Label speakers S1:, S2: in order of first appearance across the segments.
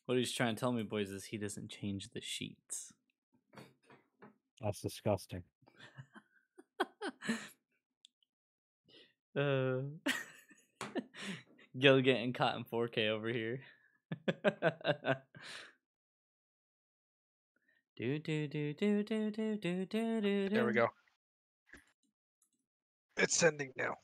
S1: What he's trying to tell me, boys, is he doesn't change the sheets.
S2: That's disgusting.
S1: Gil getting caught in 4K over here. There
S3: There we go. It's sending now.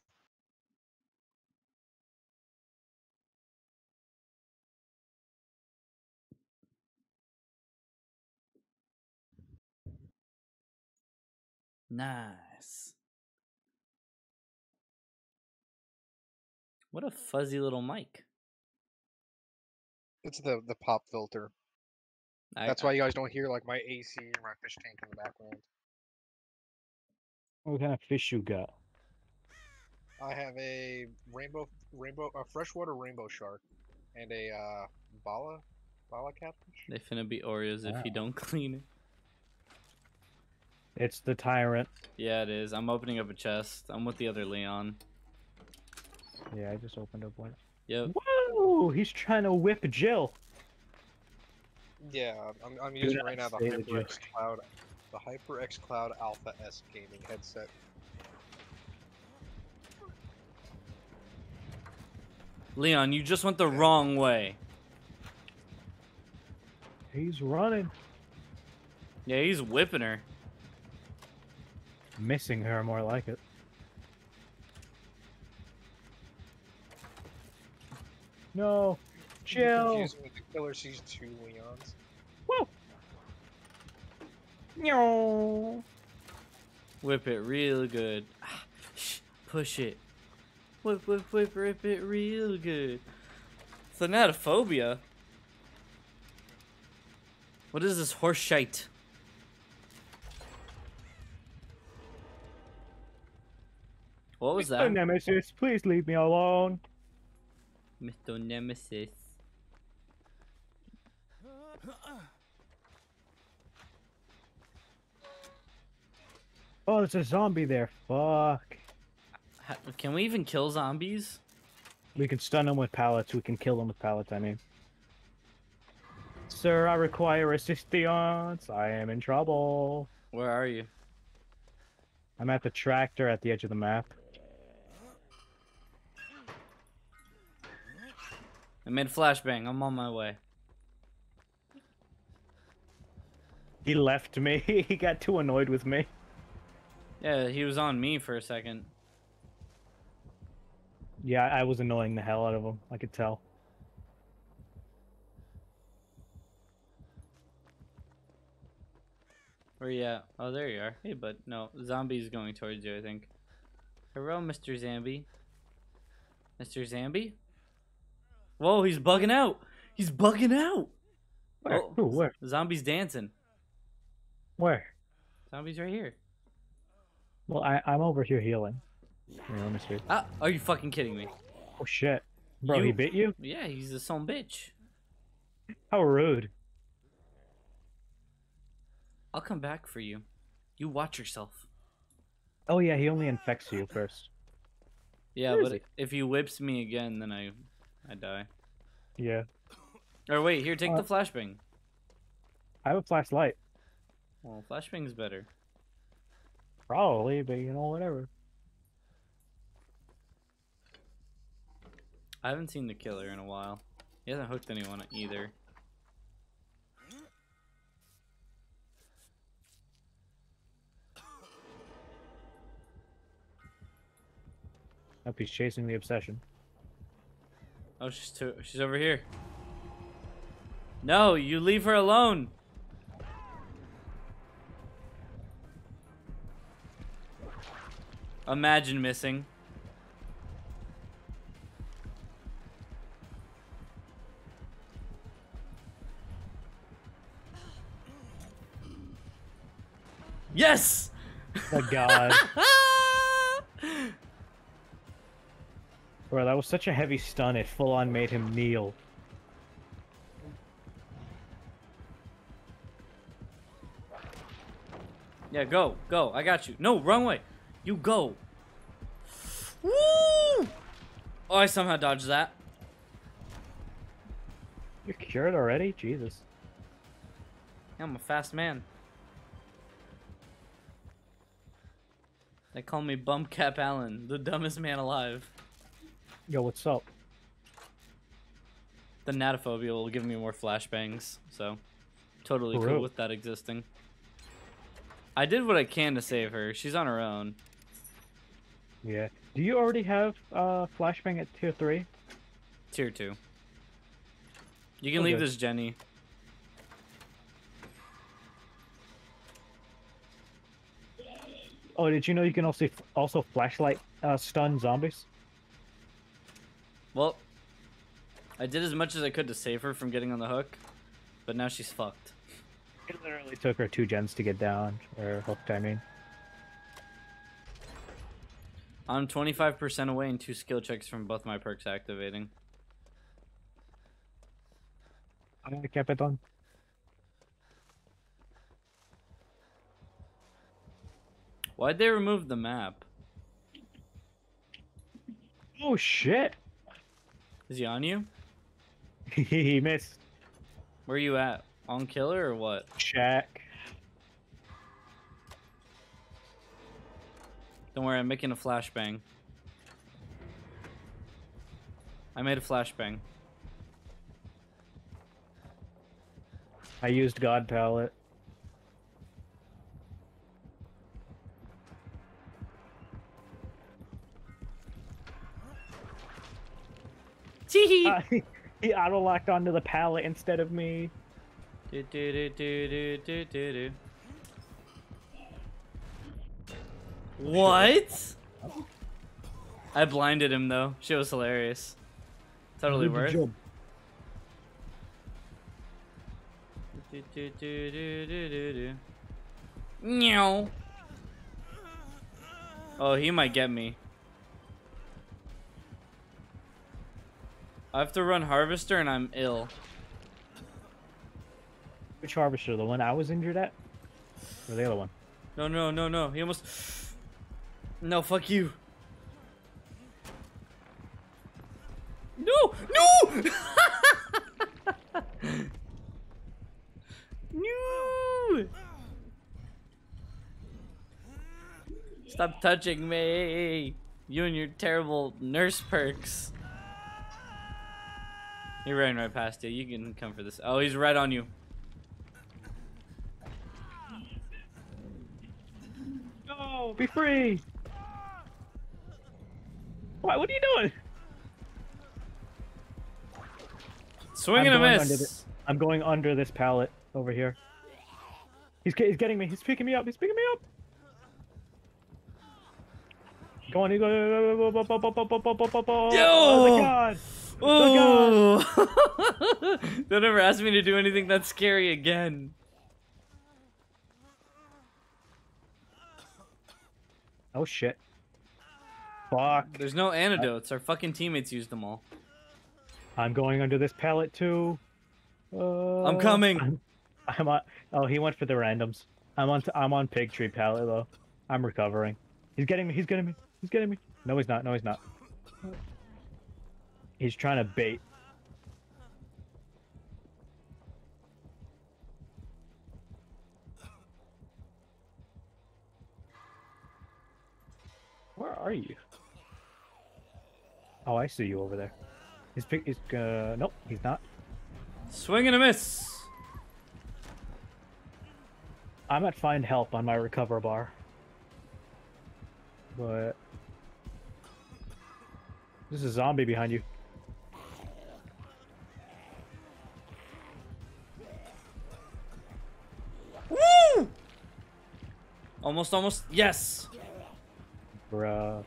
S1: Nice. What a fuzzy little mic.
S3: It's the pop filter. That's why you guys don't hear like my AC or my fish tank in the background.
S2: What kind of fish you got?
S3: I have a freshwater rainbow shark, and a bala catfish.
S1: They finna be Oreos if you don't clean it.
S2: It's the tyrant.
S1: Yeah, it is. I'm opening up a chest. I'm with the other Leon.
S2: Yeah, I just opened up one.
S1: Yep.
S2: Whoa! He's trying to whip Jill.
S3: Yeah, I'm using right now the HyperX Cloud Alpha S gaming headset.
S1: Leon, you just went the wrong way.
S2: He's running.
S1: Yeah, he's whipping her.
S2: Missing her, more like it. No. Jill.
S3: Confusing with the killer sees 2 Leons.
S2: Whoa. No.
S1: Whip it real good. Push it. Whip it real good. Thanatophobia? What is this horse shite? What was that?
S2: Mr. Nemesis, please leave me alone.
S1: Mr. Nemesis.
S2: Oh, there's a zombie there. Fuck.
S1: Can we even kill zombies?
S2: We can stun them with pallets. We can kill them with pallets, I mean. Sir, I require assistance. I am in trouble.
S1: Where are you?
S2: I'm at the tractor at the edge of the map.
S1: I made a flashbang. I'm on my way.
S2: He left me. He got too annoyed with me.
S1: Yeah, he was on me for a second.
S2: Yeah, I was annoying the hell out of him. I could tell.
S1: Where you at? Oh, there you are. Hey, bud. No, zombie's going towards you, I think. Hello, Mr. Zambi. Mr. Zambi? Whoa, he's bugging out. He's bugging out.
S2: Where?
S1: Oh,
S2: Ooh, where?
S1: Zombie's dancing.
S2: Where?
S1: Zombie's right here.
S2: Well, I'm over here healing. Here, let me see.
S1: Ah, are you fucking kidding me?
S2: Oh shit. Bro, he bit you?
S1: Yeah, he's a son bitch.
S2: How rude.
S1: I'll come back for you. You watch yourself.
S2: Oh yeah, he only infects you first.
S1: Yeah,
S2: Where
S1: but
S2: is
S1: if he whips me again, then I die.
S2: Yeah.
S1: Or wait, here, take the flashbang.
S2: I have a flashlight.
S1: Well, flashbang's better.
S2: Probably, but you know, whatever.
S1: I haven't seen the killer in a while. He hasn't hooked anyone either.
S2: Hope he's chasing the obsession.
S1: Oh, she's over here. No, you leave her alone. Imagine missing. Yes!
S2: Oh god. Bro, that was such a heavy stun, it full on made him kneel.
S1: Yeah, go, go. I got you. No, wrong way. You go. Woo! Oh, I somehow dodged that.
S2: You're cured already? Jesus.
S1: Yeah, I'm a fast man. They call me Bumpcap Allen, the dumbest man alive.
S2: Yo, what's up?
S1: The natophobia will give me more flashbangs, so totally
S2: For
S1: cool
S2: real?
S1: with that existing. I did what I can to save her. She's on her own.
S2: Yeah. Do you already have flashbang at tier 3?
S1: Tier 2. You can
S2: Oh,
S1: leave
S2: good.
S1: this Jenny.
S2: Oh, did you know you can also flashlight stun zombies?
S1: Well, I did as much as I could to save her from getting on the hook, but now she's fucked.
S2: It literally took her 2 gens to get down, or hooked, I mean.
S1: I'm 25% away and 2 skill checks from both my perks activating.
S2: I kept it on.
S1: Why'd they remove the map?
S2: Oh shit!
S1: Is he on you?
S2: He missed.
S1: Where are you at? On killer or what?
S2: Shack.
S1: Don't worry, I'm making a flashbang. I made a flashbang.
S2: I used God palette.
S1: Teehee!
S2: He auto-locked onto the pallet instead of me.
S1: Do, do, do, do, do, do, do, do. What? I blinded him though. Shit was hilarious. Totally
S2: Good
S1: worth.
S2: job.
S1: Do, do, do, do, do, do, do. Meow. Oh, he might get me. I have to run Harvester and I'm ill.
S2: Which harvester? The one I was injured at? Or the other one?
S1: No, no, no, no. He almost... No, fuck you. No! No! No! Stop touching me. You and your terrible nurse perks. He ran right past you. You can come for this. Oh, he's right on you.
S2: No! Be free! What are you doing?
S1: Swing and a miss.
S2: I'm going under this pallet over here. He's getting me. He's picking me up. He's picking me up. Go on, you go.
S1: Yo!
S2: Oh my god!
S1: Oh! Don't ever ask me to do anything that's scary again.
S2: Oh shit. Fuck.
S1: There's no antidotes. Our fucking teammates used them all.
S2: I'm going under this pallet too.
S1: I'm coming.
S2: I'm on. Oh, he went for the randoms. I'm on pig tree pallet though. I'm recovering. He's getting me. He's getting me. He's getting me. No, he's not. No, he's not. He's trying to bait. Where are you? Oh, I see you over there. Nope, he's not.
S1: Swing and a miss.
S2: I'm at find help on my recover bar. But there's a zombie behind you.
S1: Woo! Almost. Yes.
S2: Bruh.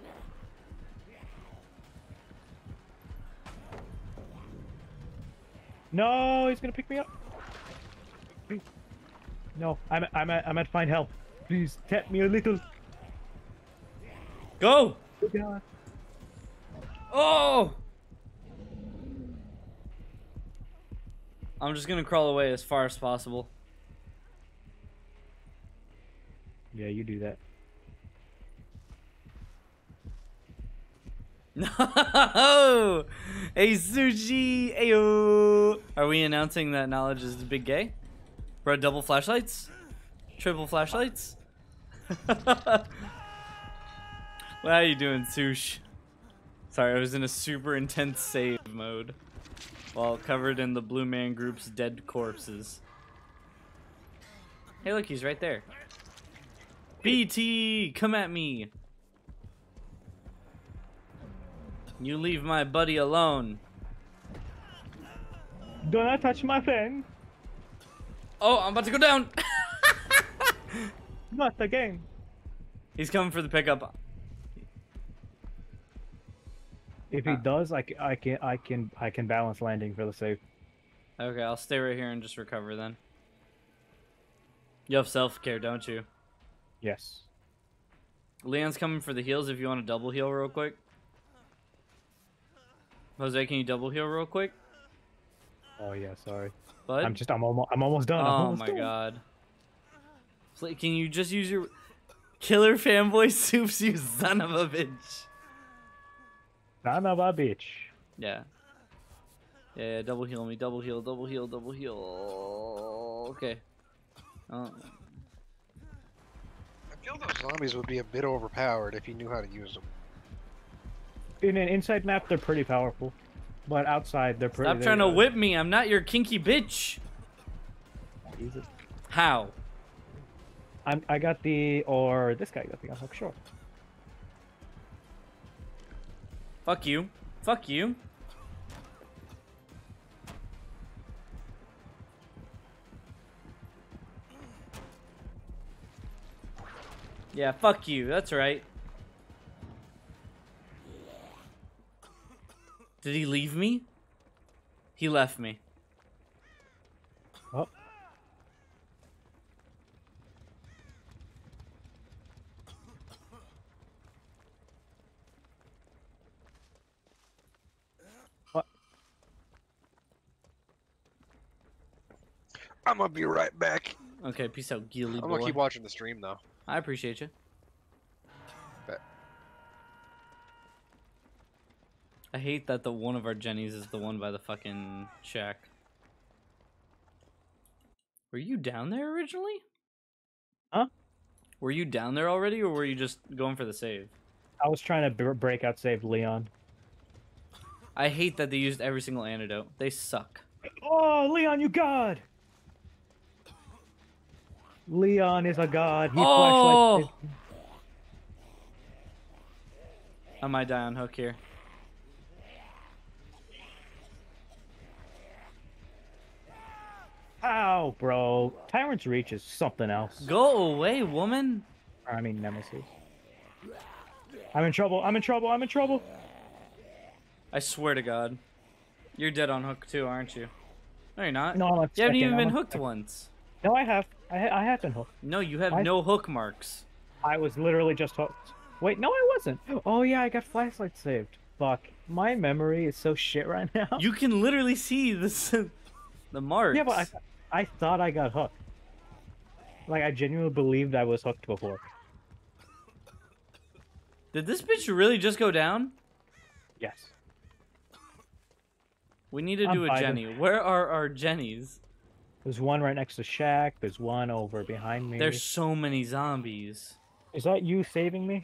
S2: No, he's gonna pick me up. No, I'm at find help. Please tap me a little.
S1: Go.
S2: Oh, God.
S1: Oh. I'm just gonna crawl away as far as possible.
S2: Yeah, you do that.
S1: No! Hey, Sushi! Ayo! Are we announcing that knowledge is big gay? Bro, double flashlights? Triple flashlights? What are you doing, Sush? Sorry, I was in a super intense save mode while covered in the Blue Man Group's dead corpses. Hey, look, he's right there. BT, come at me. You leave my buddy alone.
S2: Do not touch my thing.
S1: Oh, I'm about to go down.
S2: Not the game.
S1: He's coming for the pickup.
S2: If he does, I can balance landing for the save.
S1: Okay, I'll stay right here and just recover then. You have self-care, don't you?
S2: Yes.
S1: Leon's coming for the heals if you want to double heal real quick. Jose, can you double heal real quick?
S2: Oh yeah, sorry.
S1: Bud?
S2: I'm almost done. I'm
S1: Oh
S2: almost
S1: my
S2: done.
S1: god. Can you just use your killer fanboy soups, you son of a bitch?
S2: Son of a bitch.
S1: Yeah. Yeah, double heal me, double heal, double heal, double heal. Okay. Oh.
S3: I feel those zombies would be a bit overpowered if you knew how to use them.
S2: In an inside map, they're pretty powerful, but outside, they're pretty.
S1: Stop trying to whip me. I'm not your kinky bitch.
S2: Easy.
S1: How?
S2: I got the, or this guy got the unhook, sure.
S1: Fuck you. Fuck you. Yeah, fuck you. That's right. Did he leave me? He left me.
S2: Oh. What?
S3: I'm gonna be right back.
S1: Okay, peace out, Gilly boy.
S3: I'm gonna keep watching the stream though.
S1: I appreciate you.
S3: Bet.
S1: I hate that the one of our Jennies is the one by the fucking shack. Were you down there originally?
S2: Huh?
S1: Were you down there already, or were you just going for the save?
S2: I was trying to break out save Leon.
S1: I hate that they used every single antidote. They suck.
S2: Oh, Leon, you god! Leon is a god. He
S1: Oh!
S2: flashlights.
S1: I might die on hook here.
S2: Ow, bro. Tyrant's Reach is something else.
S1: Go away, woman.
S2: I mean, Nemesis. I'm in trouble. I'm in trouble. I'm in trouble.
S1: I swear to God. You're dead on hook too, aren't you? No, you're not.
S2: No, I'm on
S1: You haven't
S2: second.
S1: even
S2: I'm
S1: been
S2: on
S1: hooked
S2: second.
S1: once.
S2: No, I have. I have been hooked.
S1: No, you have
S2: I-
S1: no hook marks.
S2: I was literally just hooked. Wait, no, I wasn't. Oh, yeah, I got flashlight saved. Fuck. My memory is so shit right now.
S1: You can literally see the marks.
S2: Yeah, but I thought I got hooked. Like, I genuinely believed I was hooked before.
S1: Did this bitch really just go down?
S2: Yes.
S1: We need to
S2: I'm
S1: do a
S2: vibing.
S1: Jenny. Where are our Jennies?
S2: There's one right next to Shaq. There's one over behind me.
S1: There's so many zombies.
S2: Is that you saving me?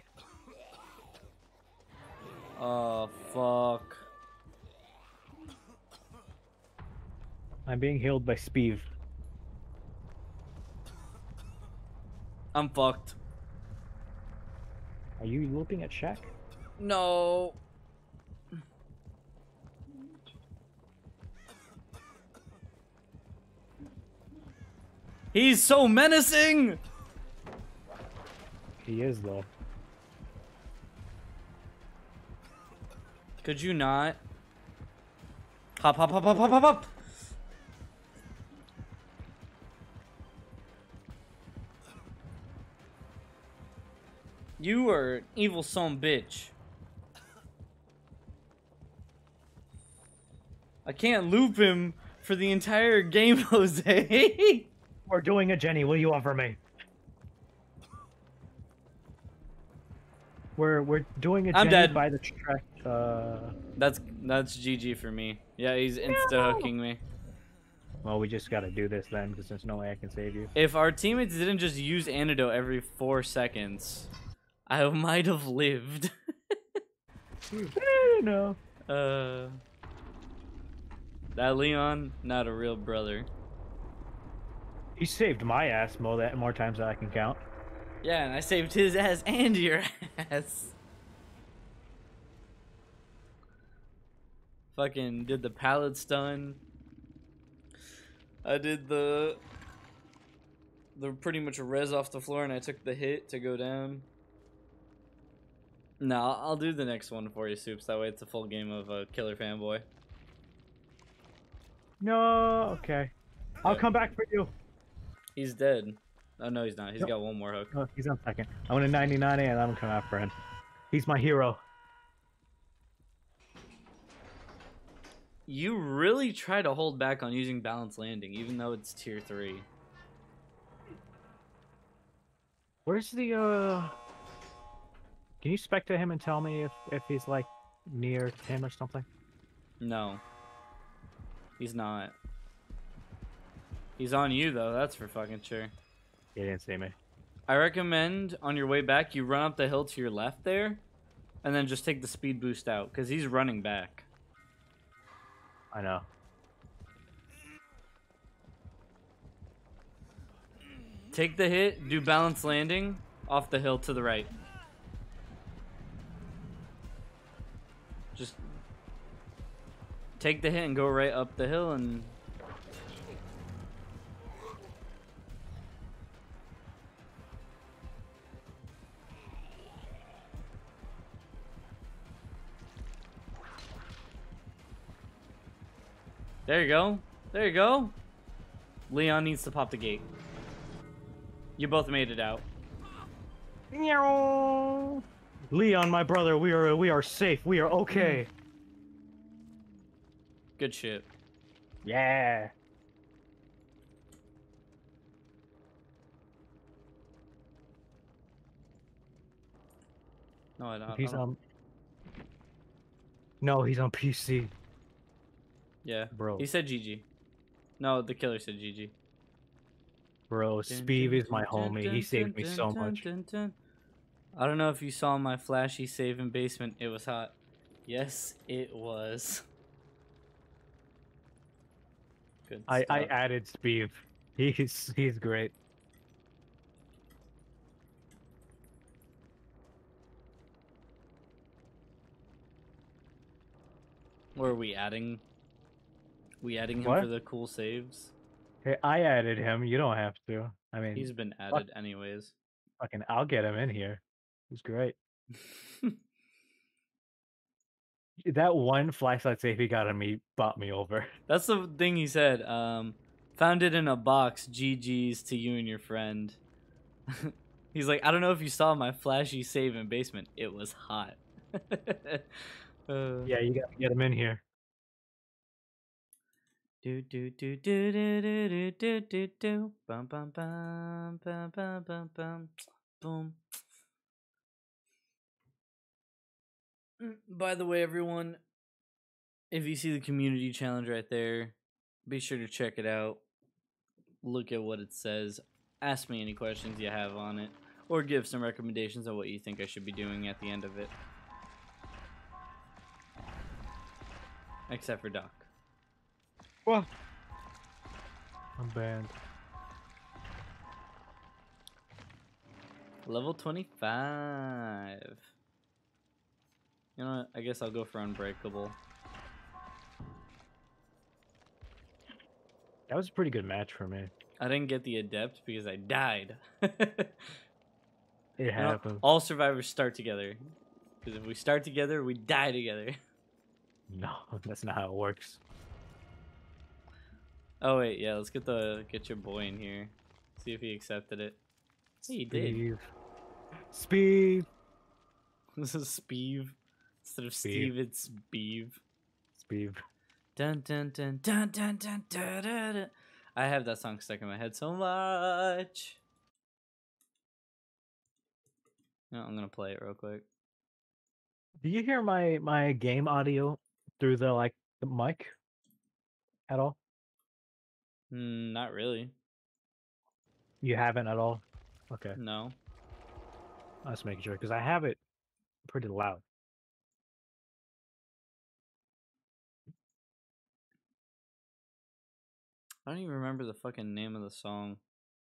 S1: Oh, fuck.
S2: I'm being healed by Speeve.
S1: I'm fucked.
S2: Are you looking at Shaq?
S1: No. He's so menacing!
S2: He is, though.
S1: Could you not? Hop, hop, hop, hop, hop, hop, hop! You are an evil son bitch. I can't loop him for the entire game, Jose.
S2: We're doing a Jenny. Will you offer me? We're doing a
S1: I'm
S2: Jenny
S1: dead.
S2: by the track.
S1: That's GG for me. Yeah, he's insta hooking me.
S2: Well, we just gotta do this then, because there's no way I can save you.
S1: If our teammates didn't just use antidote every 4 seconds, I might have lived.
S2: No.
S1: That Leon, not a real brother.
S2: He saved my ass more times than I can count.
S1: Yeah, and I saved his ass and your ass. Fucking did the pallet stun. I did the pretty much res off the floor, and I took the hit to go down. No, I'll do the next one for you, Soups. That way it's a full game of Killer Fanboy.
S2: No, okay. I'll come back for you.
S1: He's dead. Oh, no, he's not. He's
S2: No.
S1: got one more hook.
S2: Oh, he's on second. I want a 99 and I'm coming after him. He's my hero.
S1: You really try to hold back on using Balanced Landing, even though it's tier 3.
S2: Where's the, Can you spec to him and tell me if he's, like, near him or something?
S1: No. He's not. He's on you, though. That's for fucking sure.
S2: He didn't see me.
S1: I recommend on your way back, you run up the hill to your left there, and then just take the speed boost out, because he's running back.
S2: I know.
S1: Take the hit, do Balanced Landing, off the hill to the right. Just take the hit and go right up the hill and... There you go. There you go. Leon needs to pop the gate. You both made it out.
S2: Leon, my brother, we are safe. We are okay.
S1: Good shit.
S2: Yeah.
S1: No, I don't.
S2: He's No, he's on PC.
S1: Yeah.
S2: Bro.
S1: He said GG. No, the killer said GG.
S2: Bro, Speeve is my homie. He saved me so much.
S1: I don't know if you saw my flashy save in basement. It was hot. Yes, it was. Good stuff.
S2: I added Speeve. He's great.
S1: Or are we adding? We adding him
S2: What?
S1: for the cool saves?
S2: Hey, I added him. You don't have to. I mean,
S1: He's been added anyways.
S2: fucking, I'll get him in here. He's great. That one flashlight save he got on me bought me over.
S1: That's the thing he said. Found it in a box. GG's to you and your friend. He's like, I don't know if you saw my flashy save in basement. It was hot.
S2: Yeah, you gotta get him in here.
S1: Do do do do do do do do do bum bum bum bum bum bum bum boom. By the way, everyone, if you see the community challenge right there, be sure to check it out. Look at what it says. Ask me any questions you have on it, or give some recommendations on what you think I should be doing at the end of it. Except for Doc.
S2: What? I'm banned.
S1: Level 25. You know what? I guess I'll go for Unbreakable.
S2: That was a pretty good match for me.
S1: I didn't get the Adept because I died.
S2: It
S1: You know,
S2: happened.
S1: all survivors start together. Because if we start together, we die together.
S2: No, that's not how it works.
S1: Oh wait, yeah, let's get your boy in here. See if he accepted it. Hey, he did.
S2: Speeve. Speeve.
S1: This is Speeve. Instead of
S2: Speeve.
S1: Steve, it's Beeve.
S2: Speeve.
S1: Dun dun dun dun dun dun dun dun dun. I have that song stuck in my head so much. No, I'm gonna play it real quick.
S2: Do you hear my game audio through the mic at all?
S1: Not really.
S2: You haven't at all? Okay.
S1: No.
S2: Let's make sure because I have it pretty loud.
S1: I don't even remember the fucking name of the song.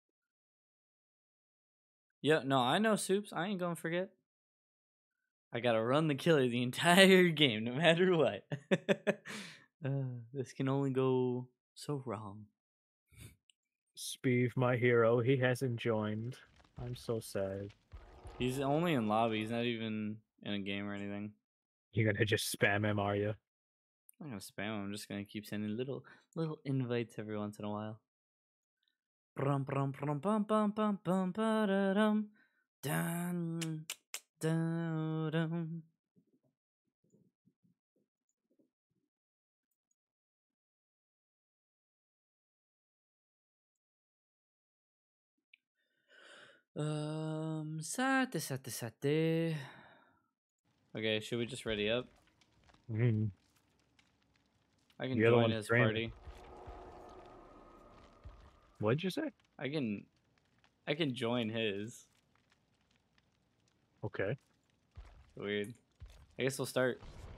S1: Yeah, no, I know Soups. I ain't gonna forget. I gotta run the killer the entire game, no matter what. This can only go so wrong.
S2: Speeve, my hero, he hasn't joined. I'm so sad.
S1: He's only in lobby. He's not even in a game or anything.
S2: You're gonna just spam him, are you?
S1: I'm not gonna spam him. I'm just gonna keep sending little invites every once in a while. Brum brum brum bum bum bum bum ba-da-dum. Dun, dun, dun. Sate. Okay, should we just ready up?
S2: Mm.
S1: I can
S2: You're the
S1: join
S2: one
S1: his
S2: streaming.
S1: party.
S2: What'd you say?
S1: I can join his.
S2: Okay.
S1: Weird. I guess we'll start.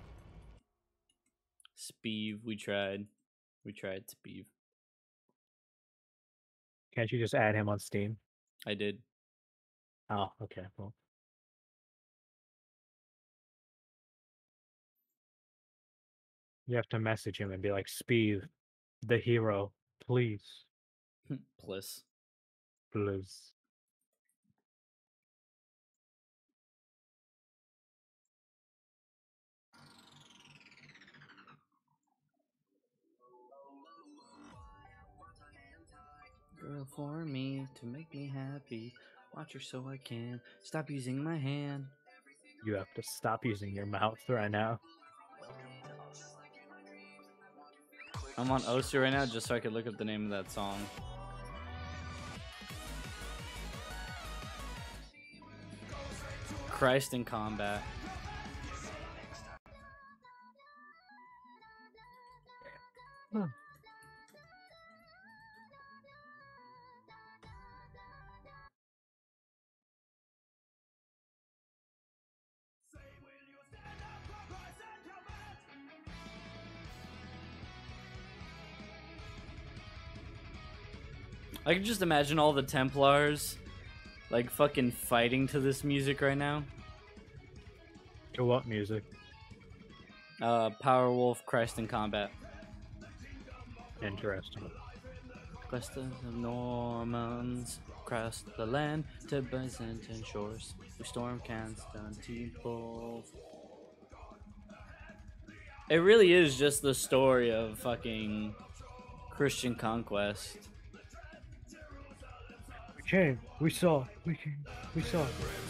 S1: Speeve, we tried. We tried Speeve.
S2: Can't you just add him on Steam?
S1: I did.
S2: Oh, okay. Well, you have to message him and be like, Speeve, the hero, please,
S1: Plus.
S2: please.
S1: Girl for me to make me happy. Watch her so I can stop using my hand.
S2: You have to stop using your mouth right now.
S1: I'm on Osu right now just so I could look up the name of that song. Christ in Combat.
S2: Huh.
S1: I can just imagine all the Templars like fucking fighting to this music right now.
S2: To what music?
S1: Powerwolf, Christ in Combat.
S2: Interesting.
S1: Quest of Normans crossed the land to Byzantine shores. We storm Constantinople. It really is just the story of fucking Christian conquest.
S2: We came. We saw. We came. We saw.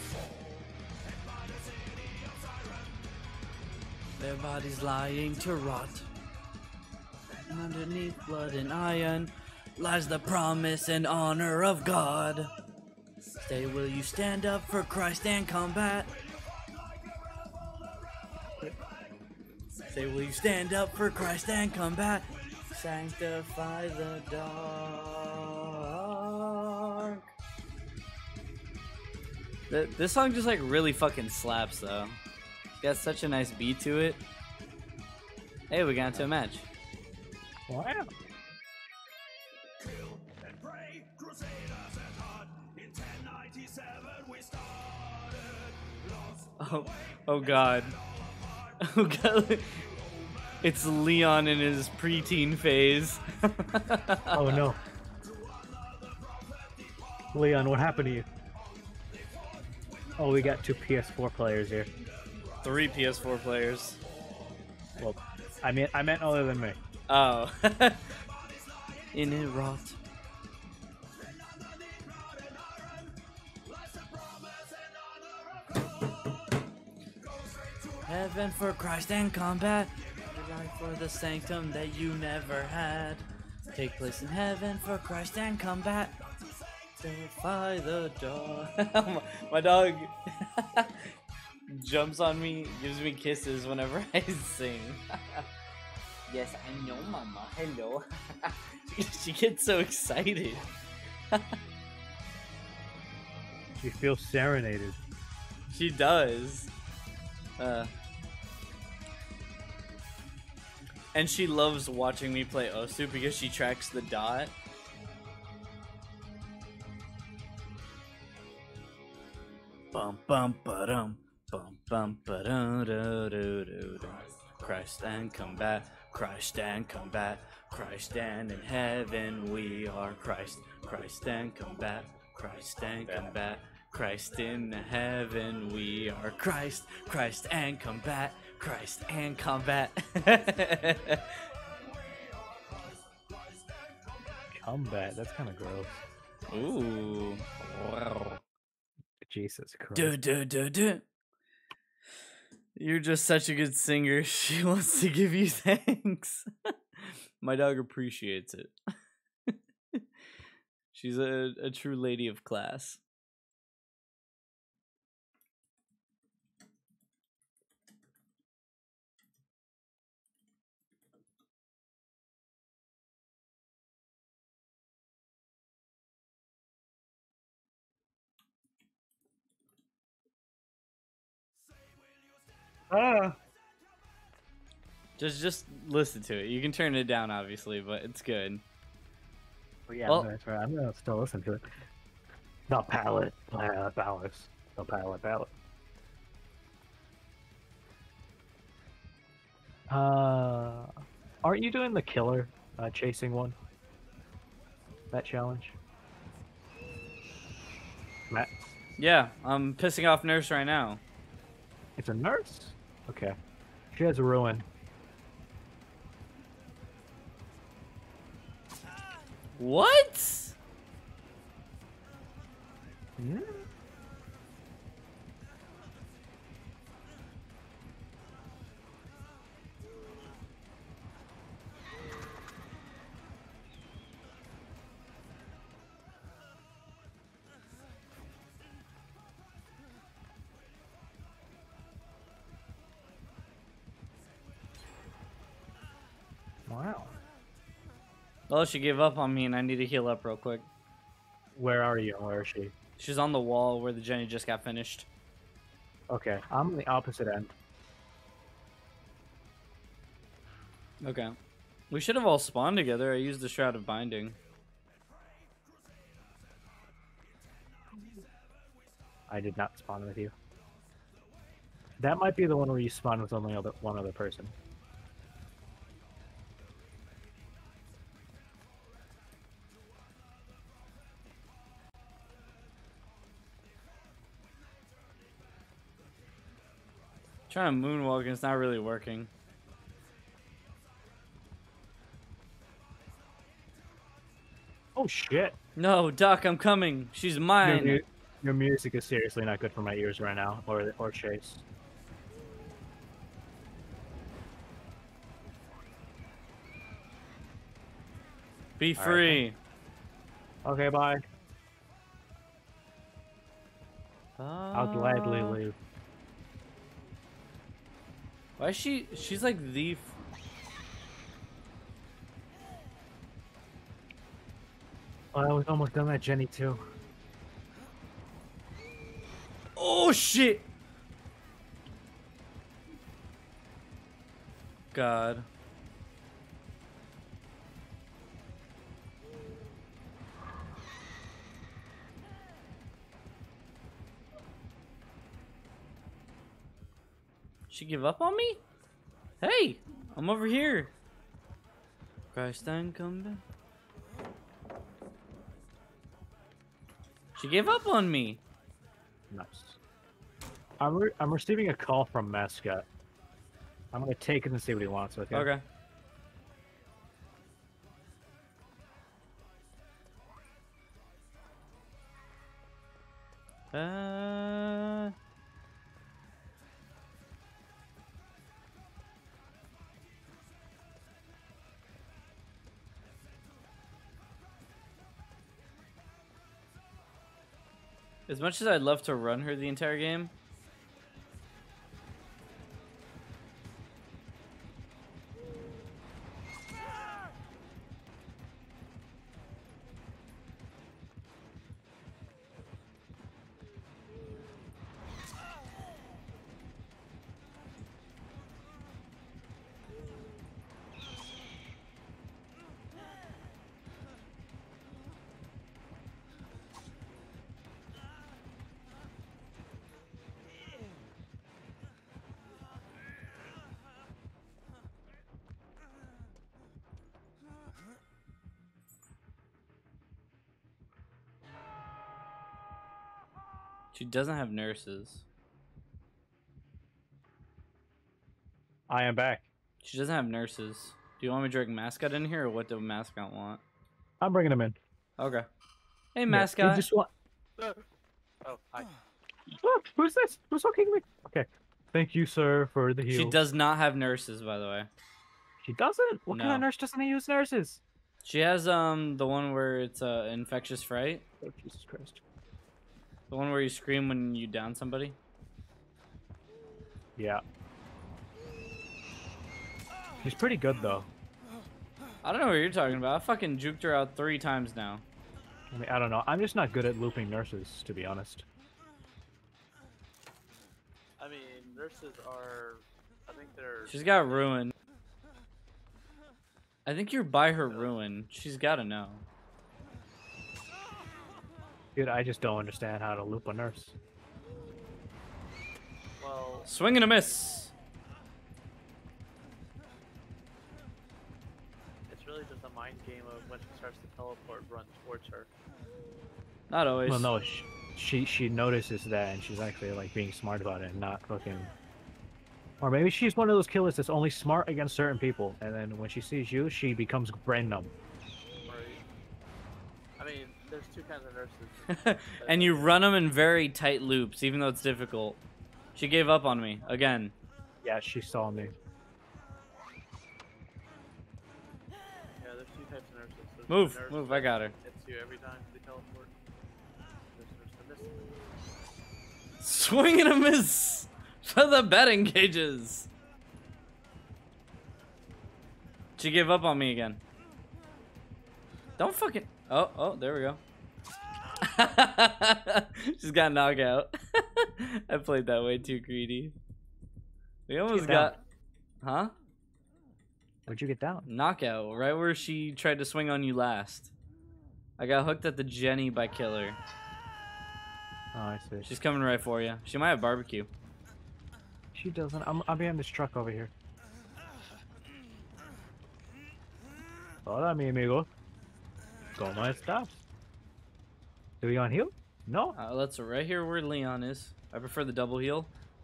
S1: Their bodies lying to rot. And underneath blood and iron lies the promise and honor of God. Say, will you stand up for Christ and combat? Say, will you stand up for Christ and combat? Sanctify the dark. This song just like really fucking slaps though. It's got such a nice beat to it. Hey, we got into a match.
S2: Wow.
S1: Oh god. Oh god. It's Leon in his preteen phase.
S2: Oh no. Leon, what happened to you? Oh, we got 2 PS4 players here.
S1: 3 PS4 players.
S2: Well, I meant other than me.
S1: Oh. In it rot. Heaven for Christ and combat. Die for the sanctum that you never had. Take place in heaven for Christ and combat. Defy the dog. My dog. jumps on me, gives me kisses whenever I sing. Yes, I know, Mama. Hello. She gets so excited.
S2: She feels serenaded.
S1: She does. And she loves watching me play Osu because she tracks the dot. Bum bum ba-dum, bum bum ba-dum, do do do do. Christ and combat, Christ and combat, Christ and in heaven we are Christ, Christ and combat, Christ and combat, Christ in heaven we are Christ, Christ and combat, Christ and combat.
S2: Combat, that's kind of gross.
S1: Ooh. Wow.
S2: Jesus Christ.
S1: Duh. You're just such a good singer. She wants to give you thanks. My dog appreciates it. She's a true lady of class. Just listen to it. You can turn it down, obviously, but it's good.
S2: Well, yeah,
S1: Well-
S2: that's right. I'm gonna still listen to it. The palette, balance. The palette. Aren't you doing the killer chasing one? That challenge? Matt,
S1: Yeah, I'm pissing off Nurse right now.
S2: it's a nurse? Okay. She has a ruin.
S1: What?
S2: Hmm? Wow.
S1: Well, she gave up on me and I need to heal up real quick.
S2: Where are you? Where is she?
S1: She's on the wall where the Jenny just got finished.
S2: Okay, I'm on the opposite end.
S1: Okay. We should have all spawned together. I used the Shroud of Binding.
S2: I did not spawn with you. That might be the one where you spawn with only one other person.
S1: Trying to moonwalk and it's not really working.
S2: Oh shit!
S1: No, Doc, I'm coming. She's mine.
S2: Your music is seriously not good for my ears right now, or Chase.
S1: Be
S2: All right,
S1: free.
S2: Okay, bye. I'll gladly leave.
S1: Why is she's like the...
S2: Oh, I was almost done that Jenny too.
S1: Oh, shit. God. She give up on me? Hey, I'm over here. Christ and come back. She gave up on me.
S2: Nice. I'm receiving a call from Mascot. I'm gonna take it and see what he wants. Okay.
S1: Okay. As much as I'd love to run her the entire game, She doesn't have nurses.
S2: I am back.
S1: She doesn't have nurses. Do you want me to drag Mascot in here, or what does Mascot want?
S2: I'm bringing him in.
S1: Okay. Hey,
S2: Yeah,
S1: Mascot.
S2: you just want...
S4: Oh, hi.
S2: Oh, who's this? Who's hooking me? Okay. Thank you, sir, for the heal.
S1: She does not have nurses, by the way.
S2: She doesn't? What kind
S1: No.
S2: of nurse doesn't use nurses?
S1: She has the one where it's infectious fright.
S2: Oh, Jesus Christ.
S1: The one where you scream when you down somebody.
S2: Yeah. She's pretty good, though.
S1: I don't know what you're talking about. I fucking juked her out 3 times now.
S2: I mean, I don't know. I'm just not good at looping nurses, to be honest.
S4: I mean, nurses are. I think they're.
S1: She's got ruin. I think you're by her ruin. She's got to know.
S2: Dude, I just don't understand how to loop a nurse.
S4: Well,
S1: Swing and a miss.
S4: it's really just a mind game of when she starts to teleport, run towards her.
S1: Not always.
S2: Well, no, she notices that, and she's actually, like, being smart about it and not fucking... Or maybe she's one of those killers that's only smart against certain people, and then when she sees you, she becomes brain numb.
S4: Right. I mean, there's 2 kinds of nurses.
S1: And you run them in very tight loops, even though it's difficult. She gave up on me again.
S2: Yeah, she saw me.
S4: Yeah, there's 2 types of nurses. There's
S1: Move,
S4: the nurse
S1: move,
S4: that
S1: I got her.
S4: hits you every time they teleport. There's the nurse that misses.
S1: Swing and a miss for the batting cages. She gave up on me again. Don't fucking... Oh, there we go. She's got knockout. I played that way too greedy. We almost
S2: Get down.
S1: got... Huh?
S2: Where'd you get down?
S1: Knockout, right where she tried to swing on you last. I got hooked at the Jenny by Killer.
S2: Oh, I see.
S1: She's coming right for you. She might have barbecue.
S2: She doesn't. I'm behind this truck over here. Hola, mi amigo. ¿Cómo estás? Do we on heal? No.
S1: Let's right here where Leon is. I prefer the double heal.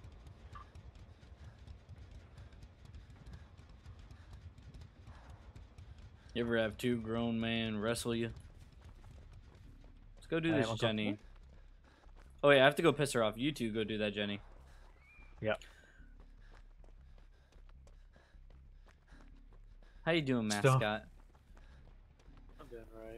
S1: You ever have 2 grown men wrestle you? Let's go do
S2: I
S1: this,
S2: haven't
S1: Jenny.
S2: got-
S1: Oh wait, I have to go piss her off. You 2 go do that, Jenny.
S2: Yep.
S1: How you doing,
S2: Still-
S1: Mascot?
S4: I'm doing right.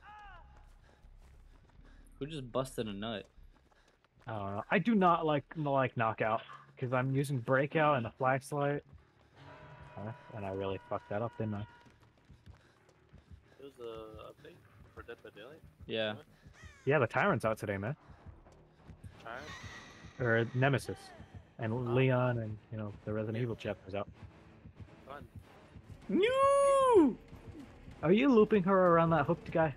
S1: Who just busted a nut?
S2: I don't know. I do not like knockout because I'm using breakout and a flashlight. And I really fucked that up, didn't I?
S4: It was a update for Dead by Daylight.
S1: Yeah.
S2: Yeah, the Tyrant's out today, man.
S4: Alright.
S2: Or Nemesis. And Leon and, you know, the Resident Evil chapter's out.
S4: Fun.
S1: No!
S2: Are you looping her around that hooked guy?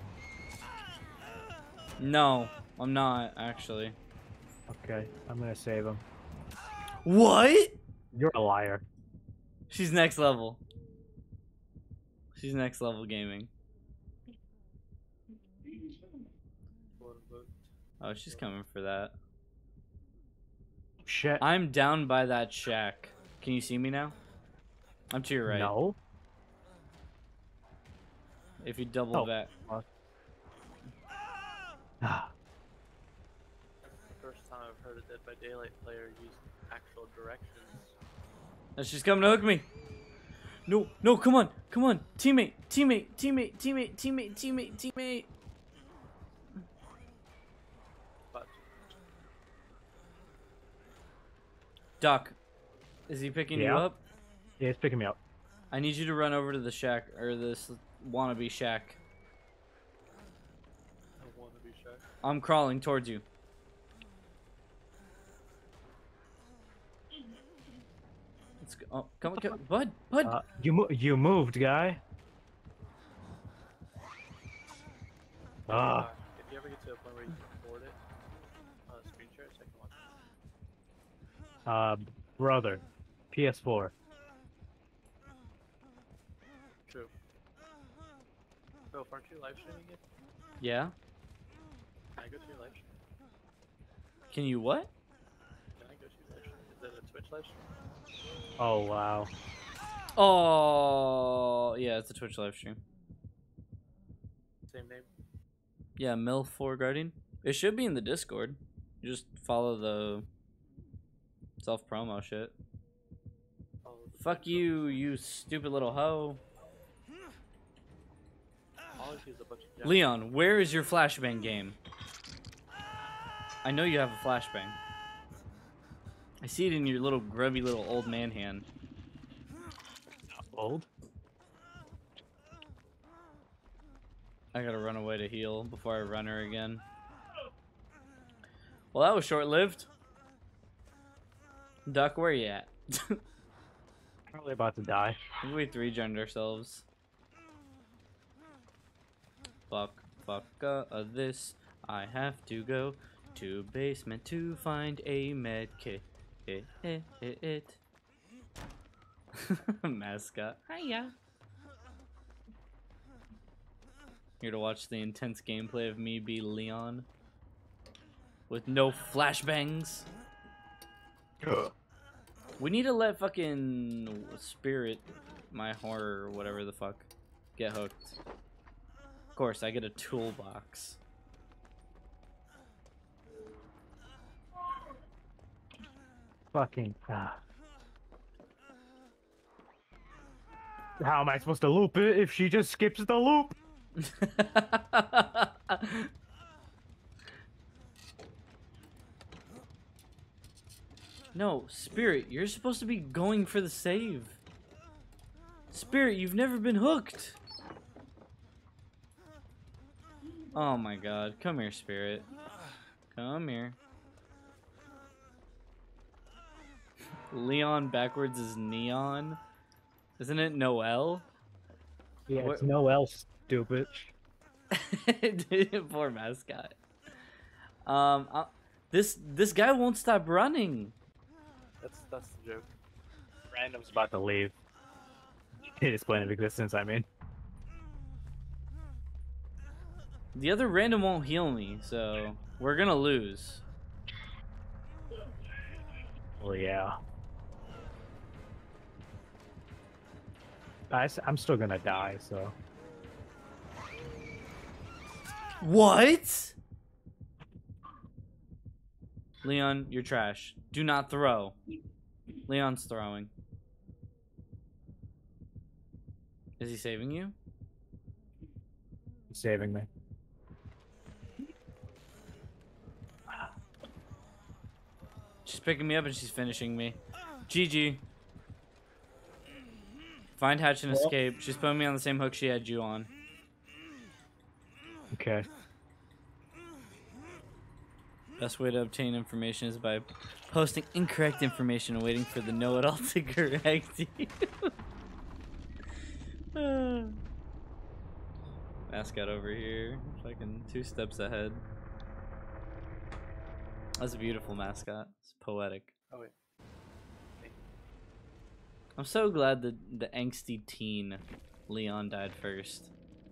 S1: No, I'm not actually.
S2: Okay, I'm gonna save him.
S1: What?
S2: You're a liar.
S1: She's next level. She's next level gaming. Oh, she's coming for that.
S2: Shit.
S1: I'm down by that shack. Can you see me now? I'm to your right.
S2: No.
S1: If you double
S2: Oh.
S1: back.
S2: Ah,
S4: First time I've heard a Dead by Daylight player use actual directions.
S1: Oh, she's coming to hook me. No, no, come on, come on. Teammate, teammate, teammate, teammate, teammate, teammate, teammate.
S4: But
S1: Doc, is he picking you
S2: Yeah.
S1: up?
S2: yeah, it's picking me up.
S1: I need you to run over to the shack, or this wannabe shack.
S4: I want to be sure.
S1: I'm crawling towards you. Let's go. Oh, come on, bud, bud.
S2: You moved, guy. Ah,
S4: If you ever get to a point where you can afford it, screen share, so I can watch.
S2: brother, PS4.
S4: True. Bro, aren't you live streaming it?
S1: Yeah.
S4: Can I go to your live stream?
S1: Can you what?
S4: Can I go shoot live stream? Is that a Twitch live stream?
S2: Oh wow.
S1: Oh, yeah, it's a Twitch live stream.
S4: Same name?
S1: Yeah, Mil4 Guardian. It should be in the Discord. You just follow the self-promo shit.
S4: Oh,
S1: Fuck you, you stupid little hoe.
S4: All I see is a bunch of
S1: Leon, where is your flashbang game? I know you have a flashbang. I see it in your little grubby little old man hand.
S2: Old?
S1: I gotta run away to heal before I run her again. Well, that was short-lived. Duck, where you at?
S2: Probably about to die.
S1: I think we 3-gened ourselves. Fuck this. I have to go to basement to find a med kit. Mascot. Hiya. Here to watch the intense gameplay of me be Leon. With no flashbangs. We need to let fucking Spirit, my horror, or whatever the fuck, get hooked. Of course, I get a toolbox.
S2: Fucking. How am I supposed to loop it if she just skips the loop?
S1: No, Spirit, you're supposed to be going for the save. Spirit, you've never been hooked. Oh my god. Come here, Spirit. Come here. Leon backwards is neon. Isn't it Noel?
S2: Yeah, it's Noel, stupid.
S1: Poor mascot. This guy won't stop running.
S4: That's the joke.
S2: Random's about to leave. His plane of existence, I mean.
S1: The other random won't heal me, so we're gonna lose.
S2: Well, yeah. I'm still gonna die, so.
S1: What? Leon, you're trash. Do not throw. Leon's throwing. Is he saving you?
S2: He's saving me.
S1: She's picking me up and she's finishing me. GG. Find Hatch and escape. She's putting me on the same hook she had you on.
S2: Okay.
S1: Best way to obtain information is by posting incorrect information and waiting for the know-it-all to correct you. Mascot over here. Fucking 2 steps ahead. That's a beautiful mascot. It's poetic.
S4: Oh wait.
S1: I'm so glad that the angsty teen Leon died first.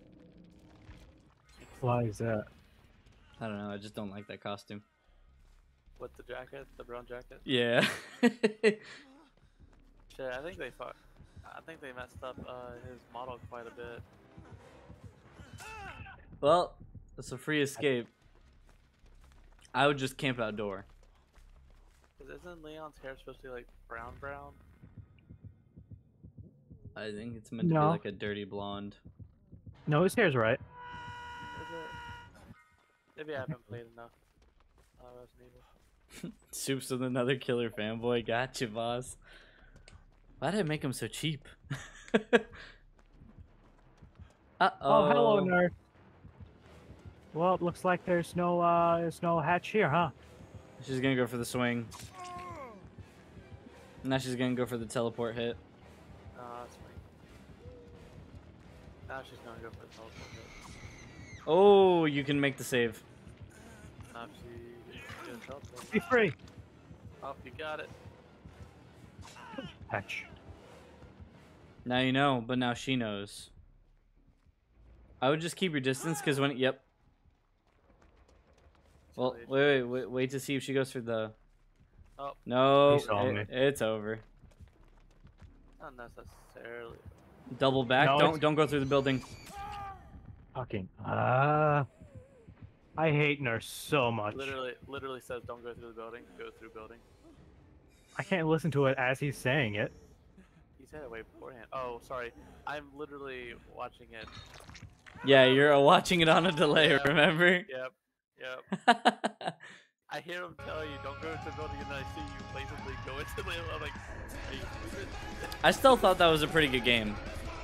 S2: Why is that?
S1: I don't know, I just don't like that costume.
S4: What, the jacket? The brown jacket?
S1: Yeah.
S4: Shit, I think they messed up his model quite a bit.
S1: Well, it's a free escape. I would just camp outdoor.
S4: Cause isn't Leon's hair supposed to be like brown?
S1: I think it's meant to be like a dirty blonde.
S2: No, his hair's right.
S4: Is it? Maybe I haven't played enough Resident Evil.
S1: Soup's with another killer fanboy. Gotcha, boss. Why did I make him so cheap? Uh-oh.
S2: Oh, hello, nerd. Well, it looks like there's no hatch here, huh?
S1: She's gonna go for the swing. Now she's gonna go for the teleport hit.
S4: That's funny. Now she's gonna go for the teleport hit.
S1: Oh, you can make the save.
S4: Now she gonna teleport.
S2: Be free.
S4: Oh, you got it.
S2: Hatch.
S1: Now you know, but now she knows. I would just keep your distance, because when... Yep. Well, wait to see if she goes for the.
S4: Oh.
S1: No,
S2: He saw me.
S1: it's over.
S4: Not necessarily.
S1: Double back.
S2: No,
S1: Don't go through the building.
S2: Fucking. I hate Nurse so much.
S4: Literally says don't go through the building. Go through building.
S2: I can't listen to it as he's saying it.
S4: He said it way beforehand. Oh, sorry. I'm literally watching it.
S1: Yeah, you're watching it on a delay.
S4: Yep.
S1: Remember?
S4: Yep. I hear him tell you don't go into the building, and then I see you blatantly go into the building. I'm like, are you stupid?
S1: I still thought that was a pretty good game.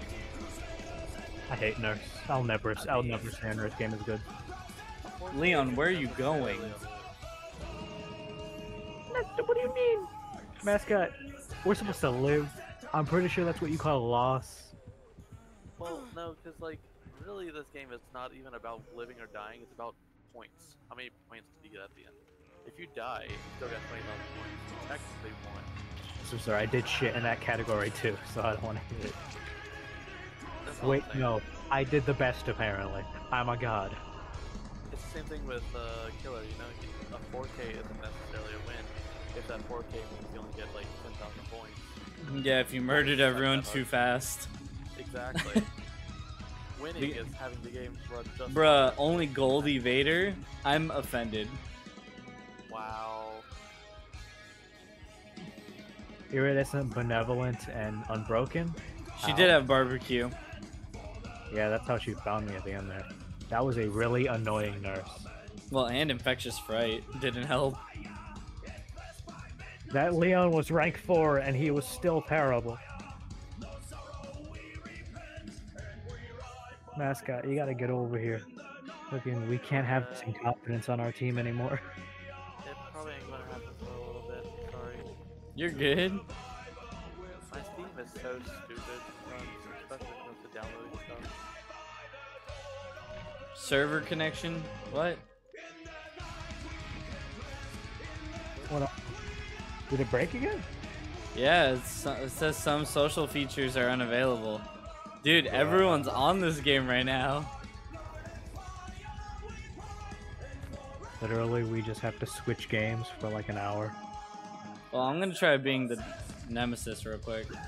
S2: I hate Nurse. I'll never say a Nurse game is good.
S1: Leon, where are you going?
S2: What do you mean? Mascot, we're supposed to live. I'm pretty sure that's what you call a loss.
S4: Well, no, because like really, this game is not even about living or dying. It's about points. How many points do you get at the end? If you die, you still got 20,000 points. You technically won.
S2: So sorry, I did shit in that category too, so I don't want to hit it.
S4: That's all
S2: Wait,
S4: I'm saying.
S2: no. I did the best apparently. I'm a god.
S4: It's the same thing with Killer. You know, a 4K isn't necessarily a win. If that 4K means you only get like 10,000 points.
S1: Yeah, if you murdered everyone too fast.
S4: Exactly. Winning is having the game run just.
S1: Bruh, only Goldie Vader? I'm offended.
S4: Wow.
S2: Iridescent, benevolent, and unbroken.
S1: She did have barbecue.
S2: Yeah, that's how she found me at the end there. That was a really annoying Nurse.
S1: Well, and Infectious Fright didn't help.
S2: That Leon was rank 4 and he was still terrible. Mascot, you gotta get over here. Fucking, we can't have this incompetence on our team anymore.
S4: It probably ain't gonna happen for a little bit. Sorry.
S1: You're good.
S4: My Steam is so stupid. Especially when it comes to downloading stuff.
S1: Server connection? What?
S2: What up? Did it break again?
S1: Yeah, it says some social features are unavailable. Dude, everyone's on this game right now.
S2: Literally, we just have to switch games for like an hour.
S1: Well, I'm gonna try being the Nemesis real quick.
S4: Oh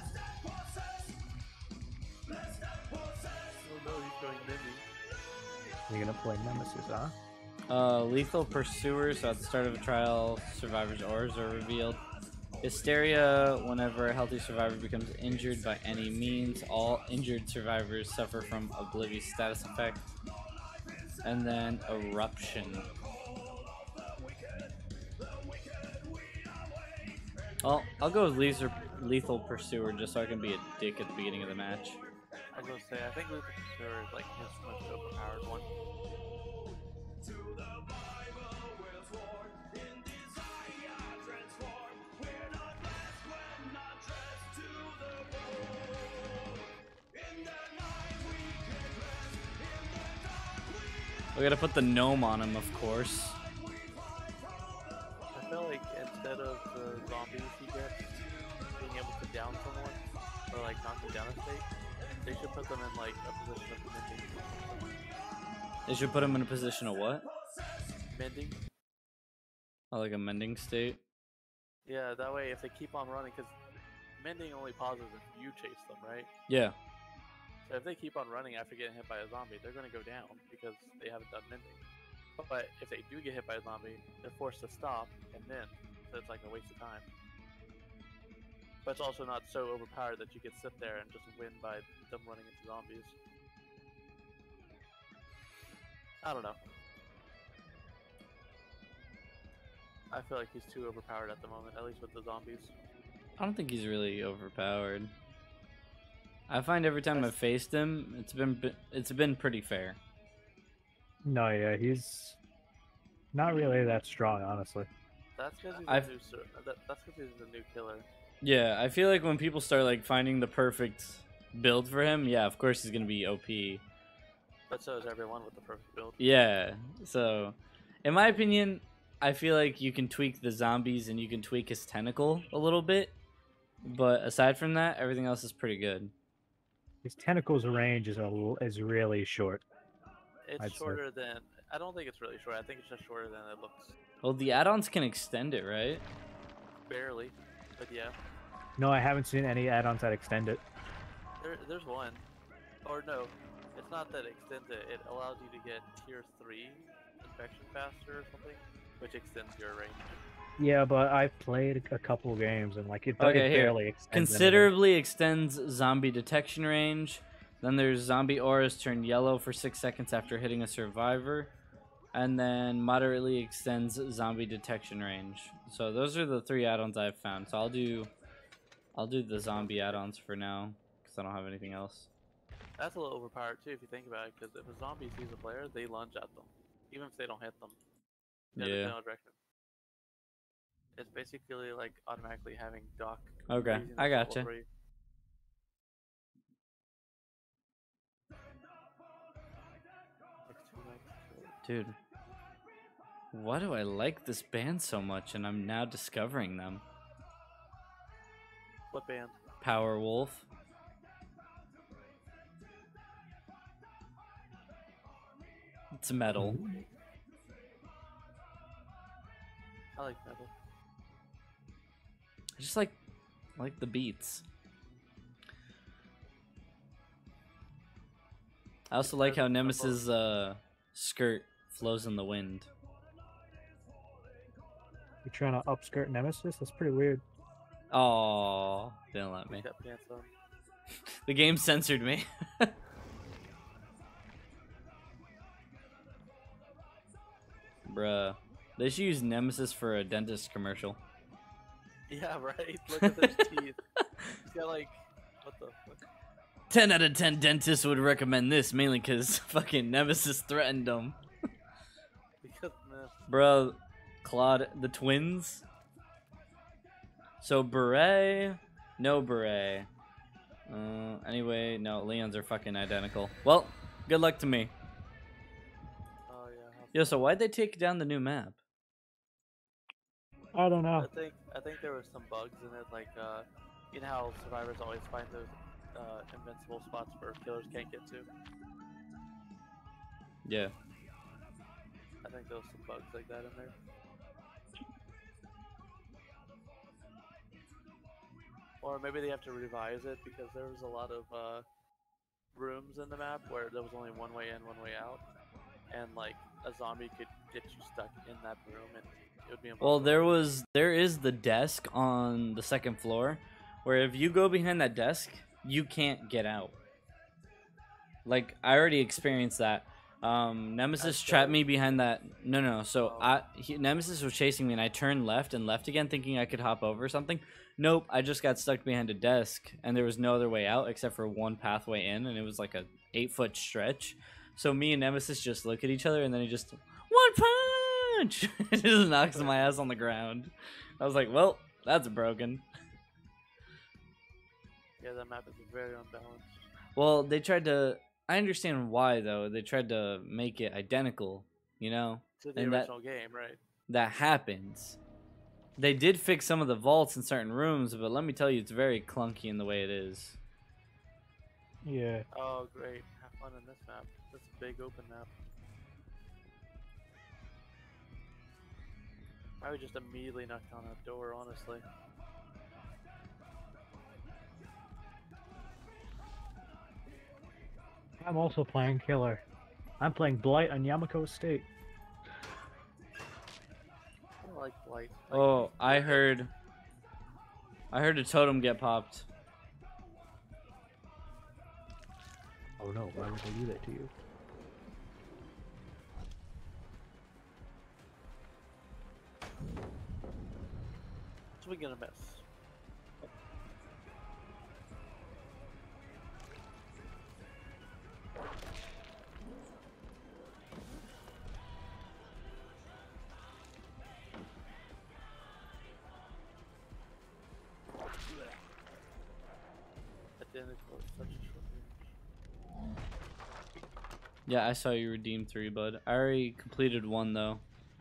S4: no, he's going Mindy.
S2: You're gonna play Nemesis, huh?
S1: Lethal Pursuer, so at the start of a trial, survivors' ores are revealed. Hysteria, whenever a healthy survivor becomes injured by any means, all injured survivors suffer from Oblivious status effect. And then Eruption. Well, I'll go with Lethal Pursuer just so I can be a dick at the beginning of the match.
S4: I was gonna say, I think Lethal Pursuer is like his most overpowered one.
S1: We gotta put the gnome on him, of course.
S4: I feel like instead of the zombies he gets, being able to down someone, or like knock them down a state, they should put them in like a position of mending.
S1: They should put him in a position of what?
S4: Mending?
S1: Oh, like a mending state?
S4: Yeah, that way if they keep on running, because mending only pauses if you chase them, right?
S1: Yeah.
S4: So if they keep on running after getting hit by a zombie, they're going to go down because they haven't done mending. But if they do get hit by a zombie, they're forced to stop and mend, so it's like a waste of time. But it's also not so overpowered that you could sit there and just win by them running into zombies. I don't know. I feel like he's too overpowered at the moment, at least with the zombies.
S1: I don't think he's really overpowered. I find every time I've faced him, it's been pretty fair.
S2: No, yeah, he's not really that strong, honestly.
S4: That's because he's, he's a new killer.
S1: Yeah, I feel like when people start like finding the perfect build for him, yeah, of course he's gonna be OP.
S4: But so is everyone with the perfect build.
S1: Yeah, so in my opinion, I feel like you can tweak the zombies and you can tweak his tentacle a little bit, but aside from that, everything else is pretty good.
S2: His tentacles range is really short.
S4: It's shorter than I don't think it's really short. I think it's just shorter than it looks.
S1: Well, the add-ons can extend it, right?
S4: Barely, but yeah.
S2: No, I haven't seen any add-ons that extend it.
S4: There's one. Or no, it's not that it extends it. It allows you to get tier 3 infection faster or something, which extends your range.
S2: Yeah, but I've played a couple games and like it
S1: Okay, here.
S2: barely extends anything.
S1: Considerably extends zombie detection range. Then there's zombie auras turn yellow for 6 seconds after hitting a survivor. And then moderately extends zombie detection range. So those are the 3 add-ons I've found. So I'll do the zombie add-ons for now, because I don't have anything else.
S4: That's a little overpowered too if you think about it, because if a zombie sees a player, they lunge at them, even if they don't hit them.
S1: Yeah.
S4: No direction. It's basically like automatically having Doc.
S1: Okay, I gotcha. Dude, why do I like this band so much, and I'm now discovering them?
S4: What band?
S1: Power Wolf. It's metal.
S4: I like metal.
S1: I just like the beats. I also like how Nemesis' skirt flows in the wind.
S2: You trying to upskirt Nemesis? That's pretty weird.
S1: Oh, didn't let me.
S4: He's got pants on.
S1: The game censored me. Bruh. They should use Nemesis for a dentist commercial.
S4: Yeah, right? Look at those teeth. He's got like, what the fuck?
S1: 10 out of 10 dentists would recommend this, mainly because fucking Nemesis threatened them.
S4: Because, man.
S1: Bro, Claude, the twins. So, Beret, no Beret. Anyway, no, Leons are fucking identical. Well, good luck to me.
S4: Oh, yeah.
S1: Yo, so why'd they take down the new map?
S2: I don't know.
S4: I think there was some bugs in it, like, you know how survivors always find those invincible spots where killers can't get to?
S1: Yeah.
S4: I think there was some bugs like that in there. Or maybe they have to revise it because there was a lot of rooms in the map where there was only one way in, one way out. And like a zombie could get you stuck in that room and it would be impossible.
S1: Well, there is the desk on the 2nd floor where if you go behind that desk, you can't get out. Like, I already experienced that. Nemesis trapped me behind that. No. So Nemesis was chasing me, and I turned left and left again, thinking I could hop over something. Nope, I just got stuck behind a desk, and there was no other way out except for one pathway in, and it was like a 8-foot stretch. So me and Nemesis just look at each other, and then he just one punch. It just knocks my ass on the ground. I was like, well, that's broken.
S4: Yeah, that map is very unbalanced.
S1: Well, they tried to. I understand why though. They tried to make it identical, you know.
S4: To the
S1: and
S4: original game, right?
S1: That happens. They did fix some of the vaults in certain rooms, but let me tell you, it's very clunky in the way it is.
S2: Yeah.
S4: Oh, great. Have fun in this map. That's a big open map. I would just immediately knock on a door, honestly.
S2: I'm also playing Killer. I'm playing Blight on Yamako State.
S4: I like Blight.
S1: Oh, I heard a totem get popped.
S2: Oh no, why would they do that to you?
S4: What's we gonna miss? Identical, it's such a short range.
S1: Yeah, I saw you redeem 3, bud. I already completed 1 though.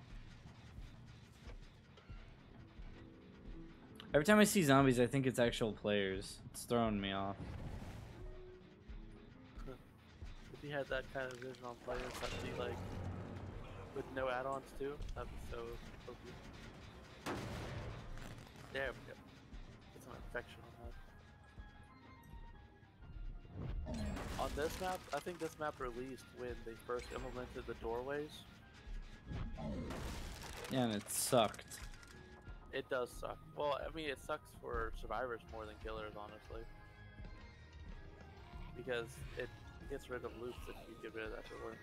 S1: Every time I see zombies, I think it's actual players. It's throwing me off.
S4: If you had that kind of vision on players, that'd be like with no add-ons too. That'd be so OP. There we go. Get some infection on that. On this map, I think this map released when they first implemented the doorways.
S1: Yeah, and it sucked.
S4: It does suck. Well, I mean, it sucks for survivors more than killers, honestly. Because it gets rid of loops if you get rid of that door.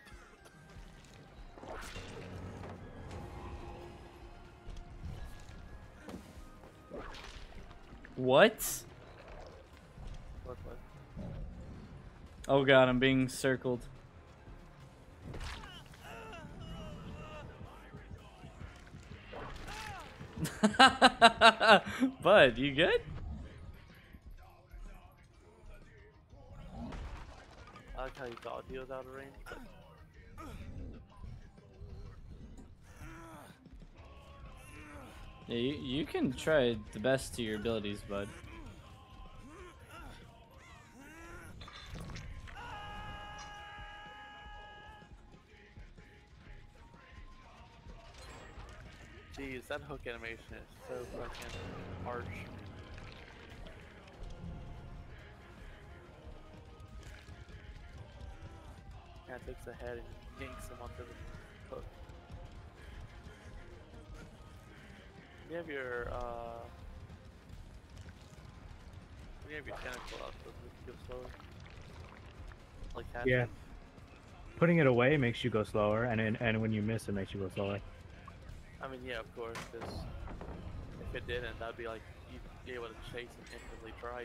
S1: What?
S4: What?
S1: Oh god, I'm being circled. Bud, you good?
S4: I like how you thought he was out of range, but
S1: Yeah, you can try the best to your abilities, bud.
S4: jeez, that hook animation is so fucking harsh. Yeah, it takes the head and yanks him onto the hook. You have your when you have your tentacle out, does it go slower? Like hatching?
S2: Yeah. Putting it away makes you go slower, and when you miss, it makes you go slower.
S4: I mean, yeah, of course, because if it didn't, that'd be like you'd be able to chase and instantly try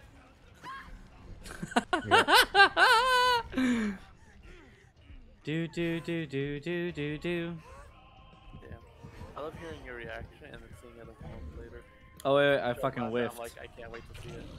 S4: to hit.
S2: Yeah.
S1: Do.
S4: Damn. I love hearing your reaction and then seeing it a moment later.
S1: Oh wait, I
S4: So
S1: fucking
S4: I'm
S1: whiffed.
S4: like, I can't wait to see it.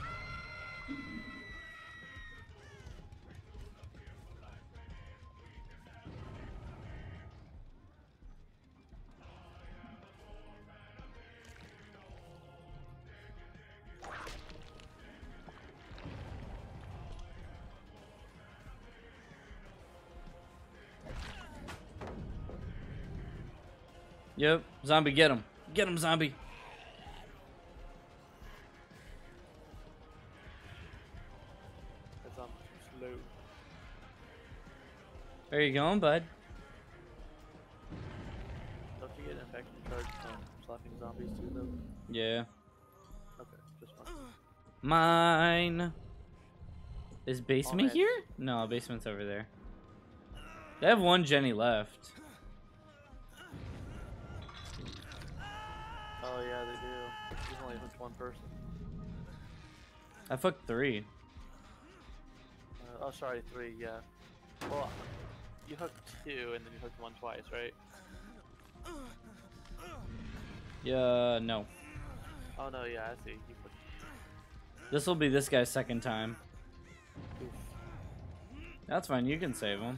S1: Yep, zombie, get him. Get him, zombie.
S4: It's slow.
S1: Where you going, bud?
S4: Don't you get infection charge from slapping zombies too, though?
S1: Yeah.
S4: Okay, just one.
S1: Mine. Is basement
S4: man.
S1: here? No, basement's over there. They have one Jenny left.
S4: Oh yeah, they do. There's only hooked one person.
S1: I fucked 3.
S4: Oh, sorry, 3. Yeah. Well, you hooked 2 and then you hooked 1 twice, right?
S1: Yeah, no.
S4: Oh no, yeah, I see. You hooked.
S1: This will be this guy's second time.
S4: Oof.
S1: That's fine, you can save him.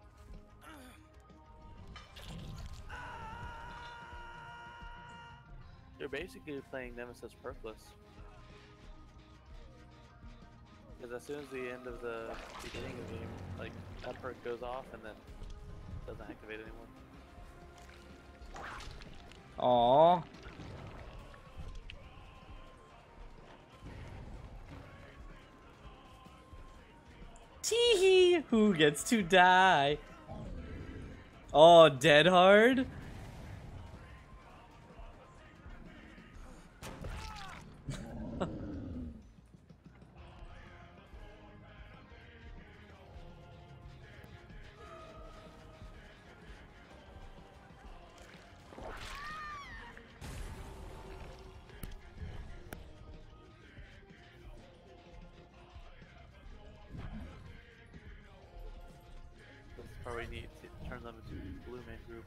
S4: You're basically playing Nemesis perkless. Because as soon as the end of the beginning of the game, like, that perk goes off and then doesn't activate anymore.
S1: Aww. Teehee! Who gets to die? Oh, dead hard?
S4: That's probably neat to turn them into blue man group.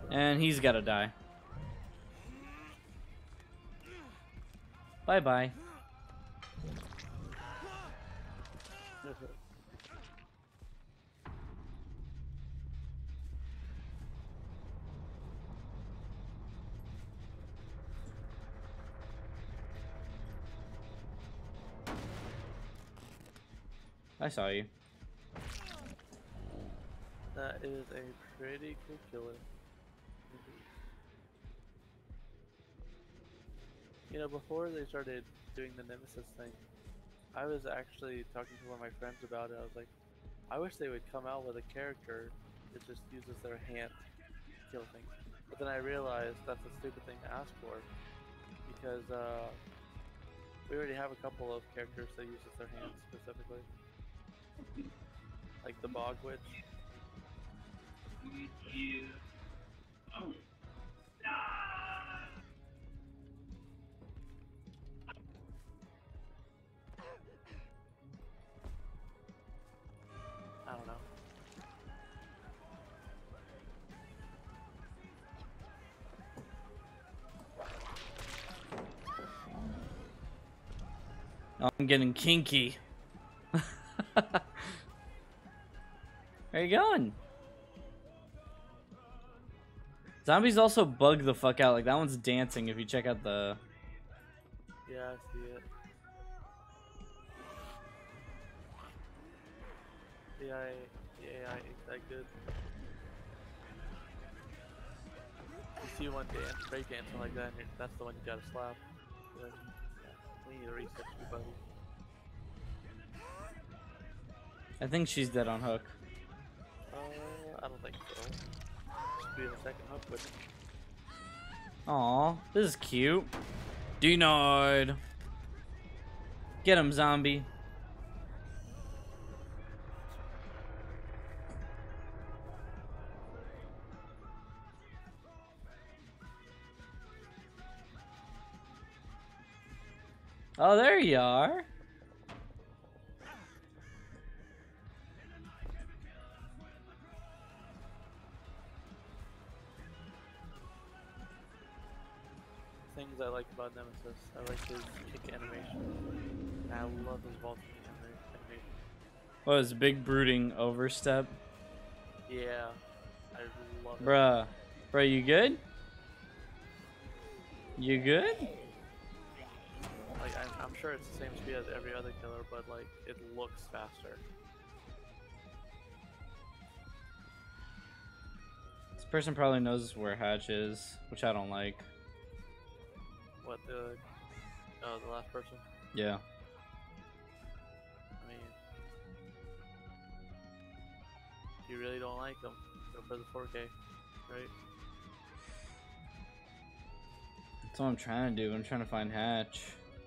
S1: And he's gotta die. Bye bye. I saw you.
S4: That is a pretty cool killer. You know, before they started doing the Nemesis thing, I was actually talking to one of my friends about it. I was like, I wish they would come out with a character that just uses their hand to kill things. But then I realized that's a stupid thing to ask for, because we already have a couple of characters that uses their hands specifically. Like the Bog Witch. I don't know.
S1: I'm getting kinky. Where you going? Zombies also bug the fuck out. Like, that one's dancing if you check out the...
S4: Yeah, I see it. The AI ain't that good. You see one break dancing like that, and that's the one you gotta slap. Yeah, we need to reset you, buddy.
S1: I think she's dead on hook.
S4: I don't think so. Just be the second hook with it.
S1: Aw, this is cute. Denied. Get him, zombie. Oh, there you are.
S4: Things I like about Nemesis, I like his kick animation. And I love his vaulting animation.
S1: What was big brooding overstep?
S4: Yeah, I love it.
S1: Bruh. Bruh, you good? You good?
S4: Like, I'm sure it's the same speed as every other killer, but like, it looks faster.
S1: This person probably knows where Hatch is, which I don't like.
S4: What, the last person?
S1: Yeah.
S4: I mean, if you really don't like him, go for the 4K, right?
S1: That's what I'm trying to do. I'm trying to find Hatch.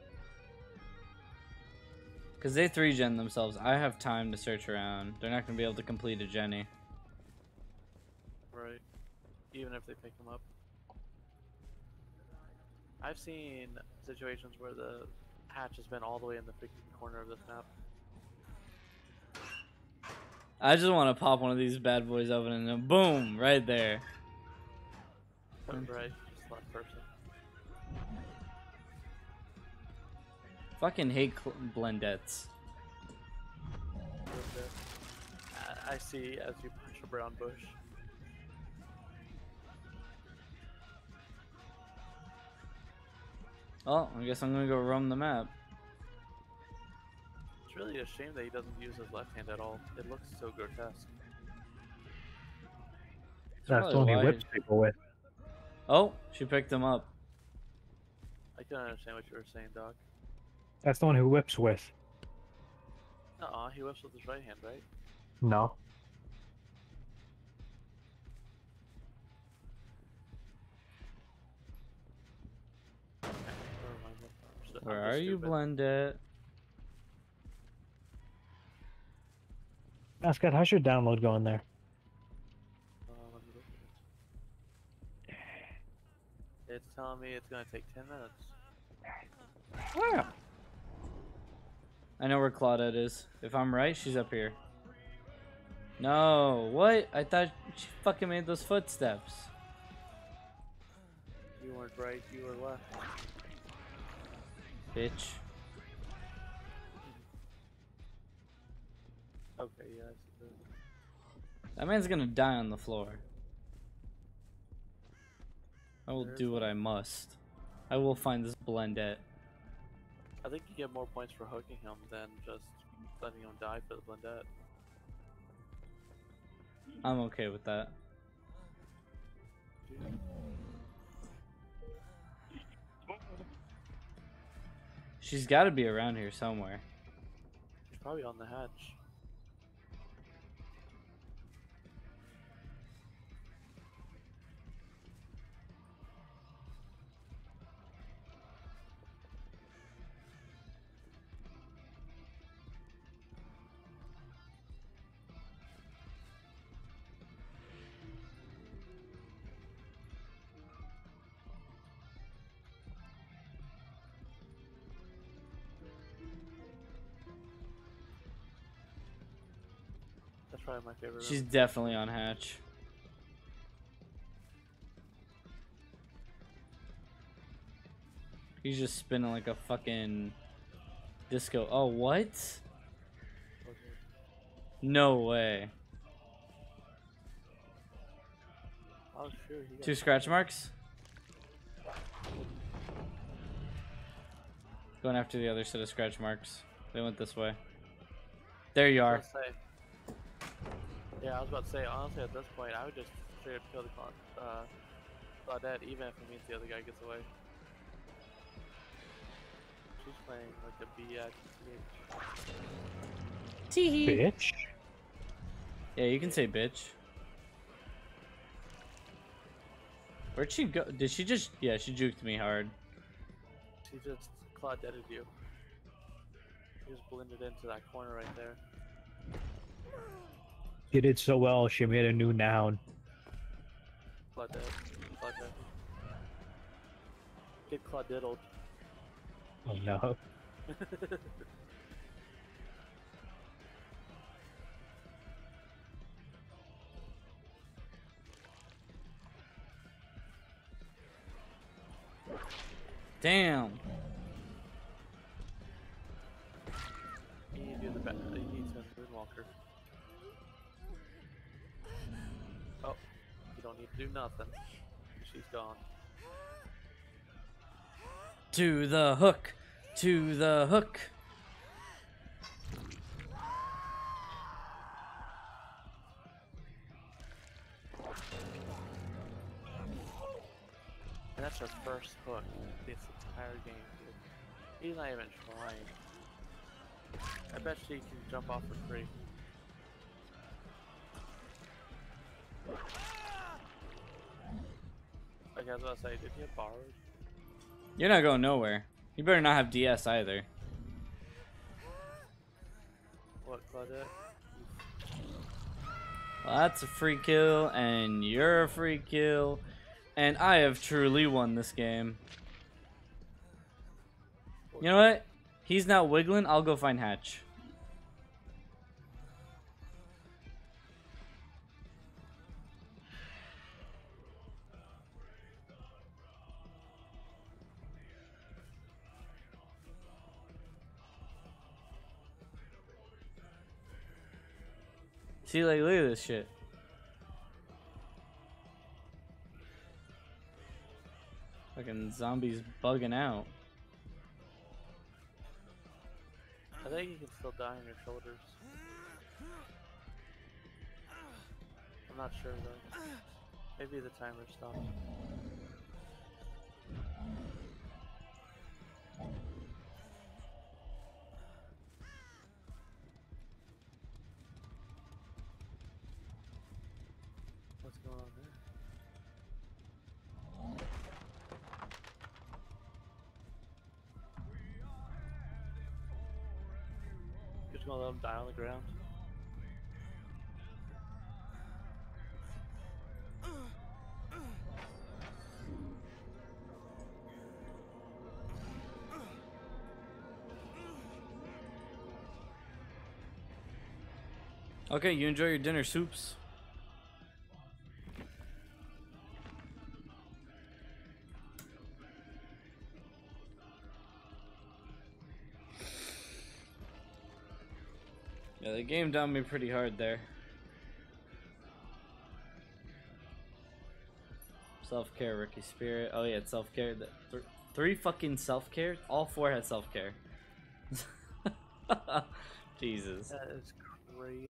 S1: Because they 3-gen themselves. I have time to search around. They're not going to be able to complete a Jenny.
S4: Right. Even if they pick him up. I've seen situations where the hatch has been all the way in the freaking corner of this map.
S1: I just want to pop one of these bad boys open and then boom, right there.
S4: Right, just last person.
S1: Fucking hate blendettes.
S4: I see as you punch a brown bush.
S1: Oh, I guess I'm gonna go roam the map.
S4: It's really a shame that he doesn't use his left hand at all. It looks so grotesque.
S2: That's the one he
S1: wide.
S2: whips people with.
S1: Oh, she picked him up.
S4: I can understand what you were saying, Doc.
S2: That's the one who whips with.
S4: He whips with his right hand, right?
S2: No.
S4: Okay, never mind.
S1: Where
S4: I'm
S1: are
S4: just
S1: you,
S4: stupid.
S1: Blendette?
S2: Ascot, how's your download going there?
S4: Let me look at it. It's telling me it's gonna take 10 minutes.
S2: Wow.
S1: I know where Claudette is. If I'm right, she's up here. No, what? I thought she fucking made those footsteps.
S4: You weren't right, you were left.
S1: Bitch.
S4: Okay, yeah, I see that.
S1: That man's gonna die on the floor. I will
S4: There's
S1: do what
S4: one.
S1: I must. I will find this blendette.
S4: I think you get more points for hooking him than just letting him die for the blendette.
S1: I'm okay with that. She's got to be around here somewhere.
S4: He's probably on the hatch. That's probably my favorite
S1: She's
S4: room.
S1: definitely on hatch. He's just spinning like a fucking disco. Oh, what? No way.
S4: Oh, sure. He got
S1: 2 scratch marks. Going after the other set of scratch marks. They went this way. There you are.
S4: Yeah, I was about to say, honestly, at this point, I would just straight up kill the Claudette, even if it means the other guy gets away. She's playing like a BX.
S1: Teehee.
S2: Bitch.
S1: Yeah, you can say bitch. Where'd she go? Did she just... Yeah, she juked me hard.
S4: She just Claudetted you. She just blended into that corner right there.
S2: She did so well, she made a new noun.
S4: Claudette. Claudette. Get Claudiddled.
S2: Oh no.
S1: Damn.
S4: You need to do the back. You need to Moonwalker. Oh, you don't need to do nothing. She's gone.
S1: To the hook. To the hook.
S4: And that's her first hook this entire game, dude. He's not even trying. I bet she can jump off for free. Like I was about to say, did he have borrowed?
S1: You're not going nowhere. You better not have DS either.
S4: What, Claudette?
S1: Well, that's a free kill, and you're a free kill, and I have truly won this game. You know what? He's not wiggling. I'll go find Hatch. See, like, look at this shit. Fucking zombies bugging out.
S4: I think you can still die on your shoulders. I'm not sure though. Maybe the timer stopped. What's going on there? You're just gonna let them die on the ground?
S1: Okay, you enjoy your dinner soups. Yeah, the game downed me pretty hard there. Self-care, Ricky Spirit. Oh yeah, self-care. Three fucking self-care? All four had self-care. Jesus.
S4: That is crazy.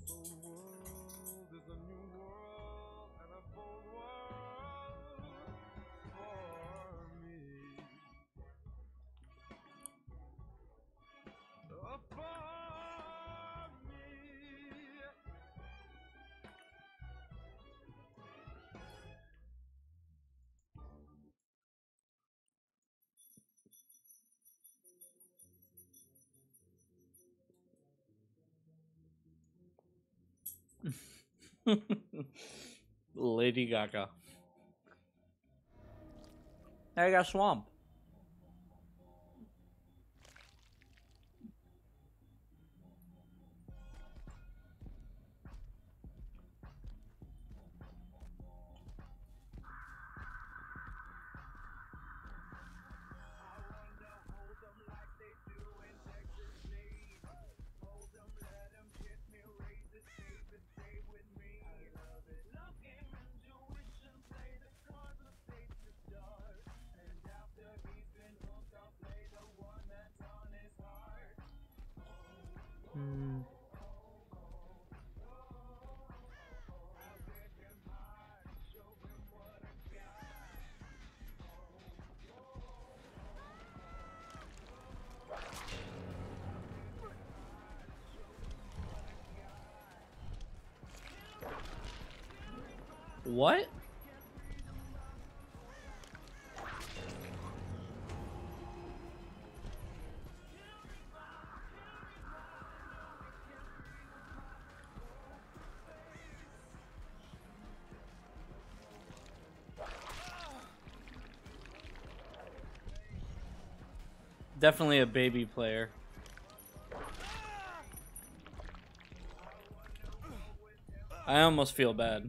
S1: Lady Gaga. I got swamp. What? Definitely a baby player. I almost feel bad.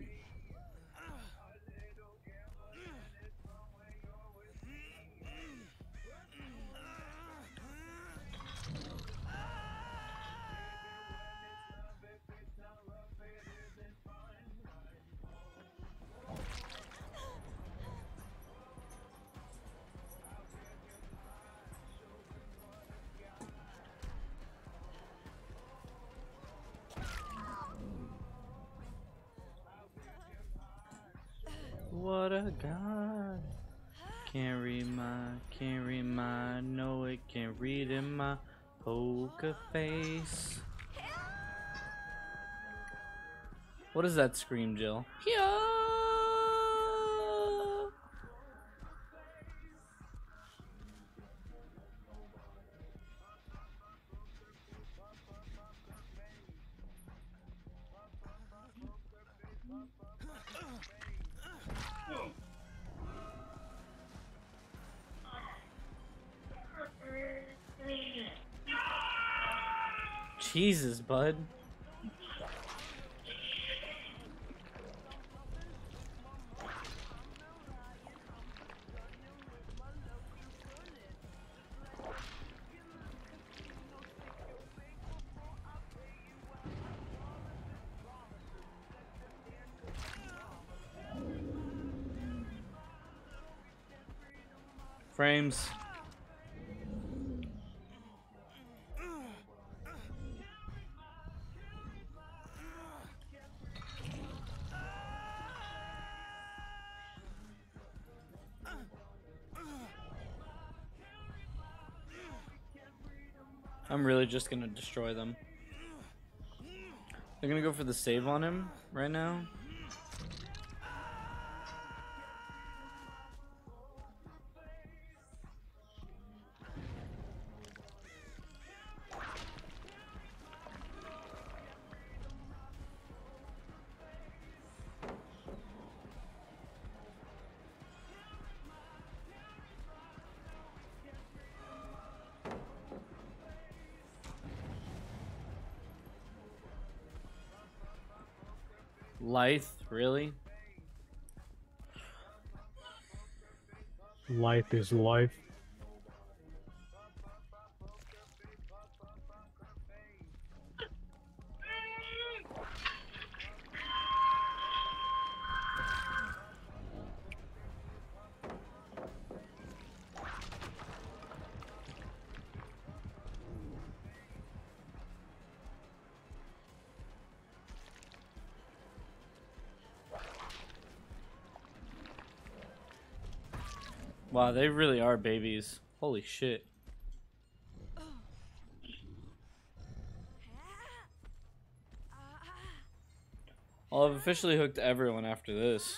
S1: What a god. Can't read my, no it can't read in my poker face. What does that scream, Jill? Yeah. Jesus, bud. Frames. I'm really just gonna destroy them. They're gonna go for the save on him right now. Lithe, really?
S2: Life is life.
S1: Wow, they really are babies. Holy shit. I'll have officially hooked everyone after this.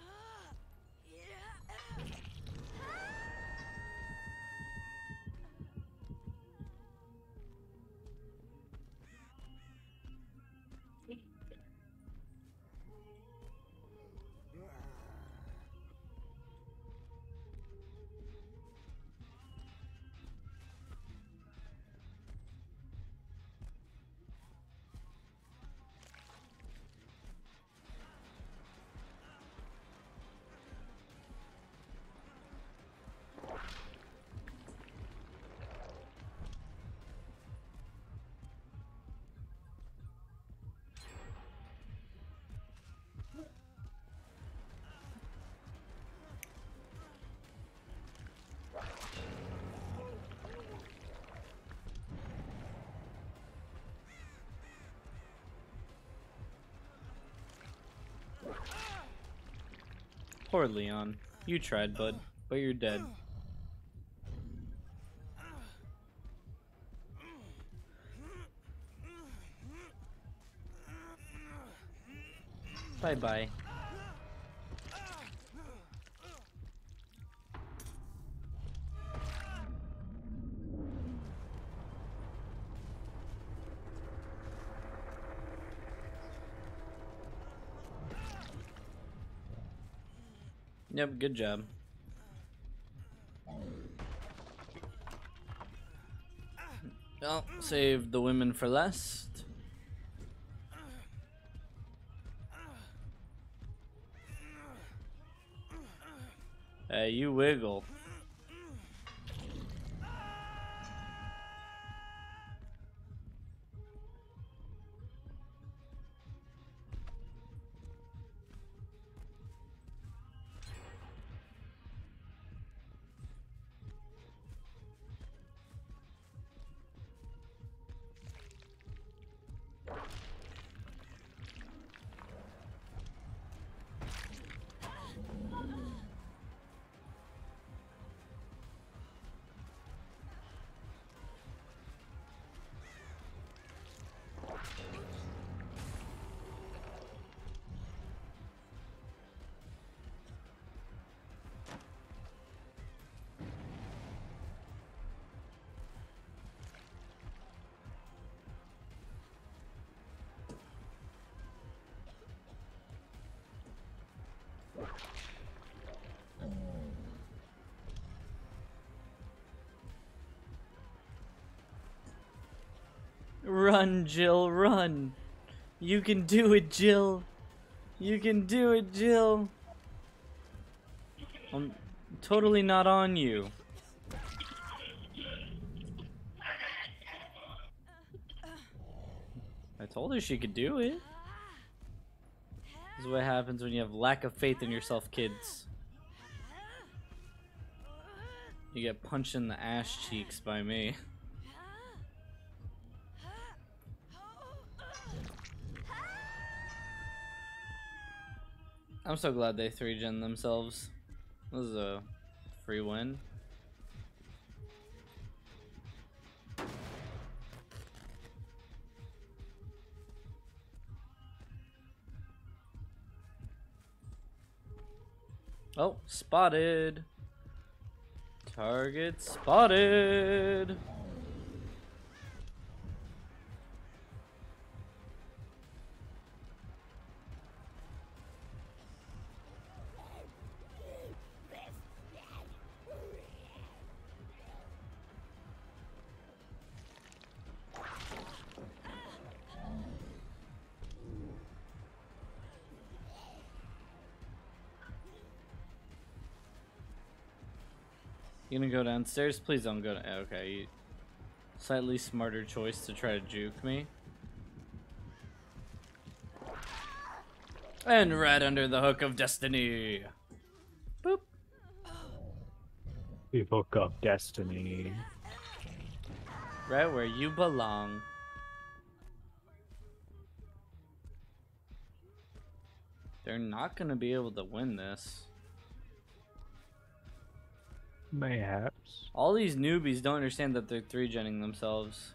S1: Poor Leon. You tried, bud, but you're dead. Bye-bye. Yep, good job. Well, save the women for last. Hey, you wiggle. Run, Jill, run. You can do it, Jill. You can do it, Jill. I'm totally not on you. I told her she could do it. This is what happens when you have lack of faith in yourself, kids. You get punched in the ass cheeks by me. I'm so glad they 3-gen themselves. This is a free win. Oh, spotted. Target spotted. You gonna go downstairs? Please don't go to. Okay, slightly smarter choice to try to juke me. And right under the hook of destiny. Boop.
S2: We hook up destiny.
S1: Right where you belong. They're not gonna be able to win this.
S2: Mayhaps.
S1: All these newbies don't understand that they're 3-genning themselves.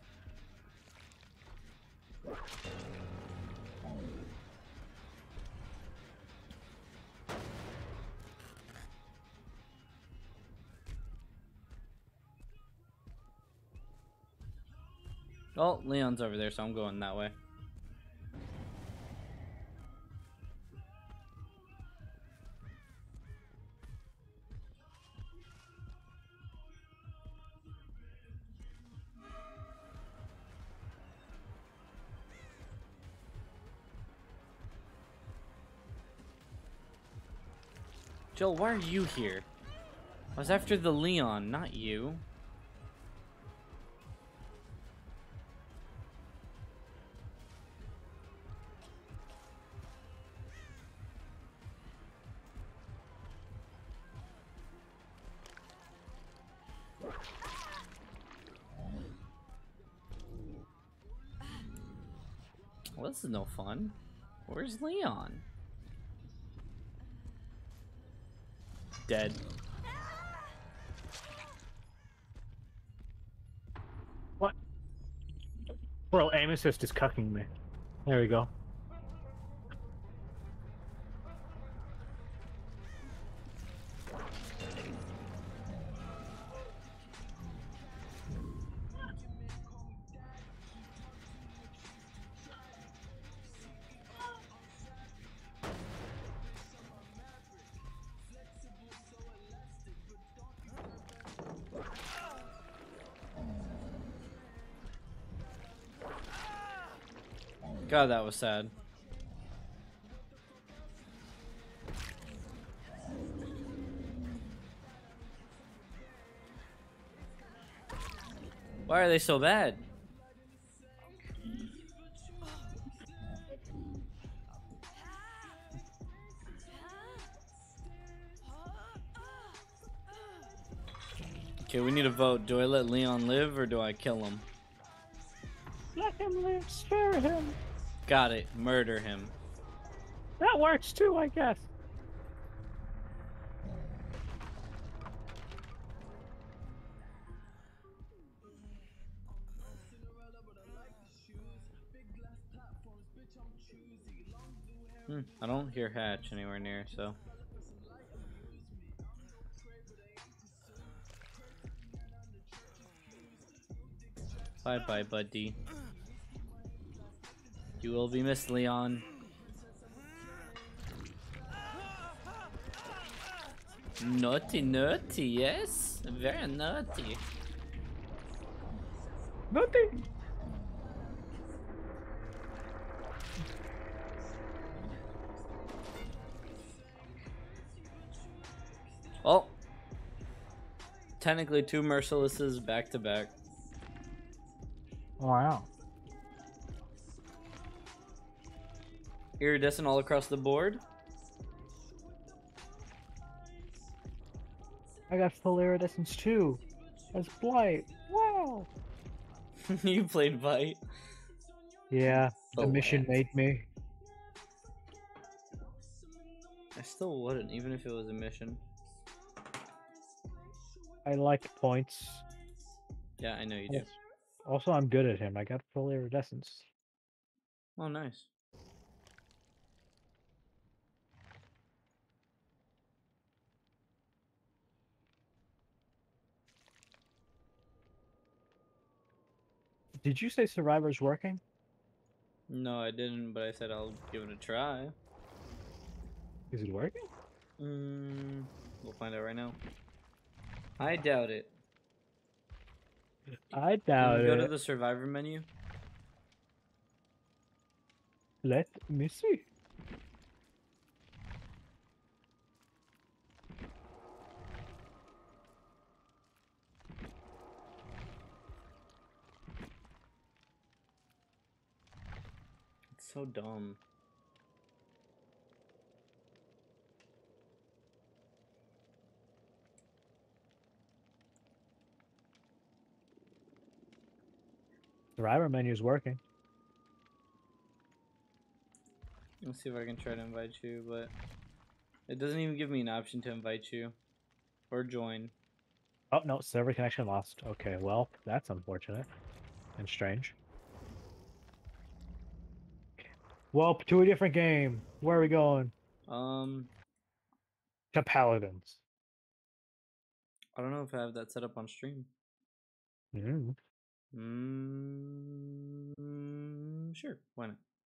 S1: Oh, Leon's over there, so I'm going that way. Joel, why are you here? I was after the Leon, not you. Well, this is no fun. Where's Leon? Dead.
S2: What? Bro, aim assist is cucking me. There we go.
S1: God, that was sad. Why are they so bad? Okay, we need a vote. Do I let Leon live or do I kill him?
S2: Let him live, spare him.
S1: Got it. Murder him.
S2: That works too, I guess.
S1: I don't hear Hatch anywhere near, so. Bye-bye, buddy. You will be missed, Leon. Naughty, naughty, yes? Very naughty.
S2: Nothing.
S1: Oh. Technically 2 Mercilesses back to back.
S2: Wow.
S1: Iridescent all across the board.
S2: I got full iridescence too. That's Blight. Wow.
S1: You played Bite.
S2: Yeah, the mission
S1: Blast.
S2: made me.
S1: I still wouldn't, even if it was a mission.
S2: I like points.
S1: Yeah, I know you do.
S2: Also, I'm good at him. I got full iridescence.
S1: Oh, nice.
S2: Did you say Survivor's working?
S1: No, I didn't, but I said I'll give it a try.
S2: Is it working?
S1: We'll find out right now. I doubt it.
S2: I
S1: Can
S2: doubt
S1: you go
S2: it.
S1: to the Survivor menu?
S2: Let me see.
S1: It's so dumb.
S2: Survivor menu is working.
S1: Let's see if I can try to invite you, but it doesn't even give me an option to invite you or join.
S2: Oh no, server connection lost. Okay, well, that's unfortunate and strange. Well, to a different game. Where are we going? To Paladins.
S1: I don't know if I have that set up on stream.
S2: Mm.
S1: Sure, why not?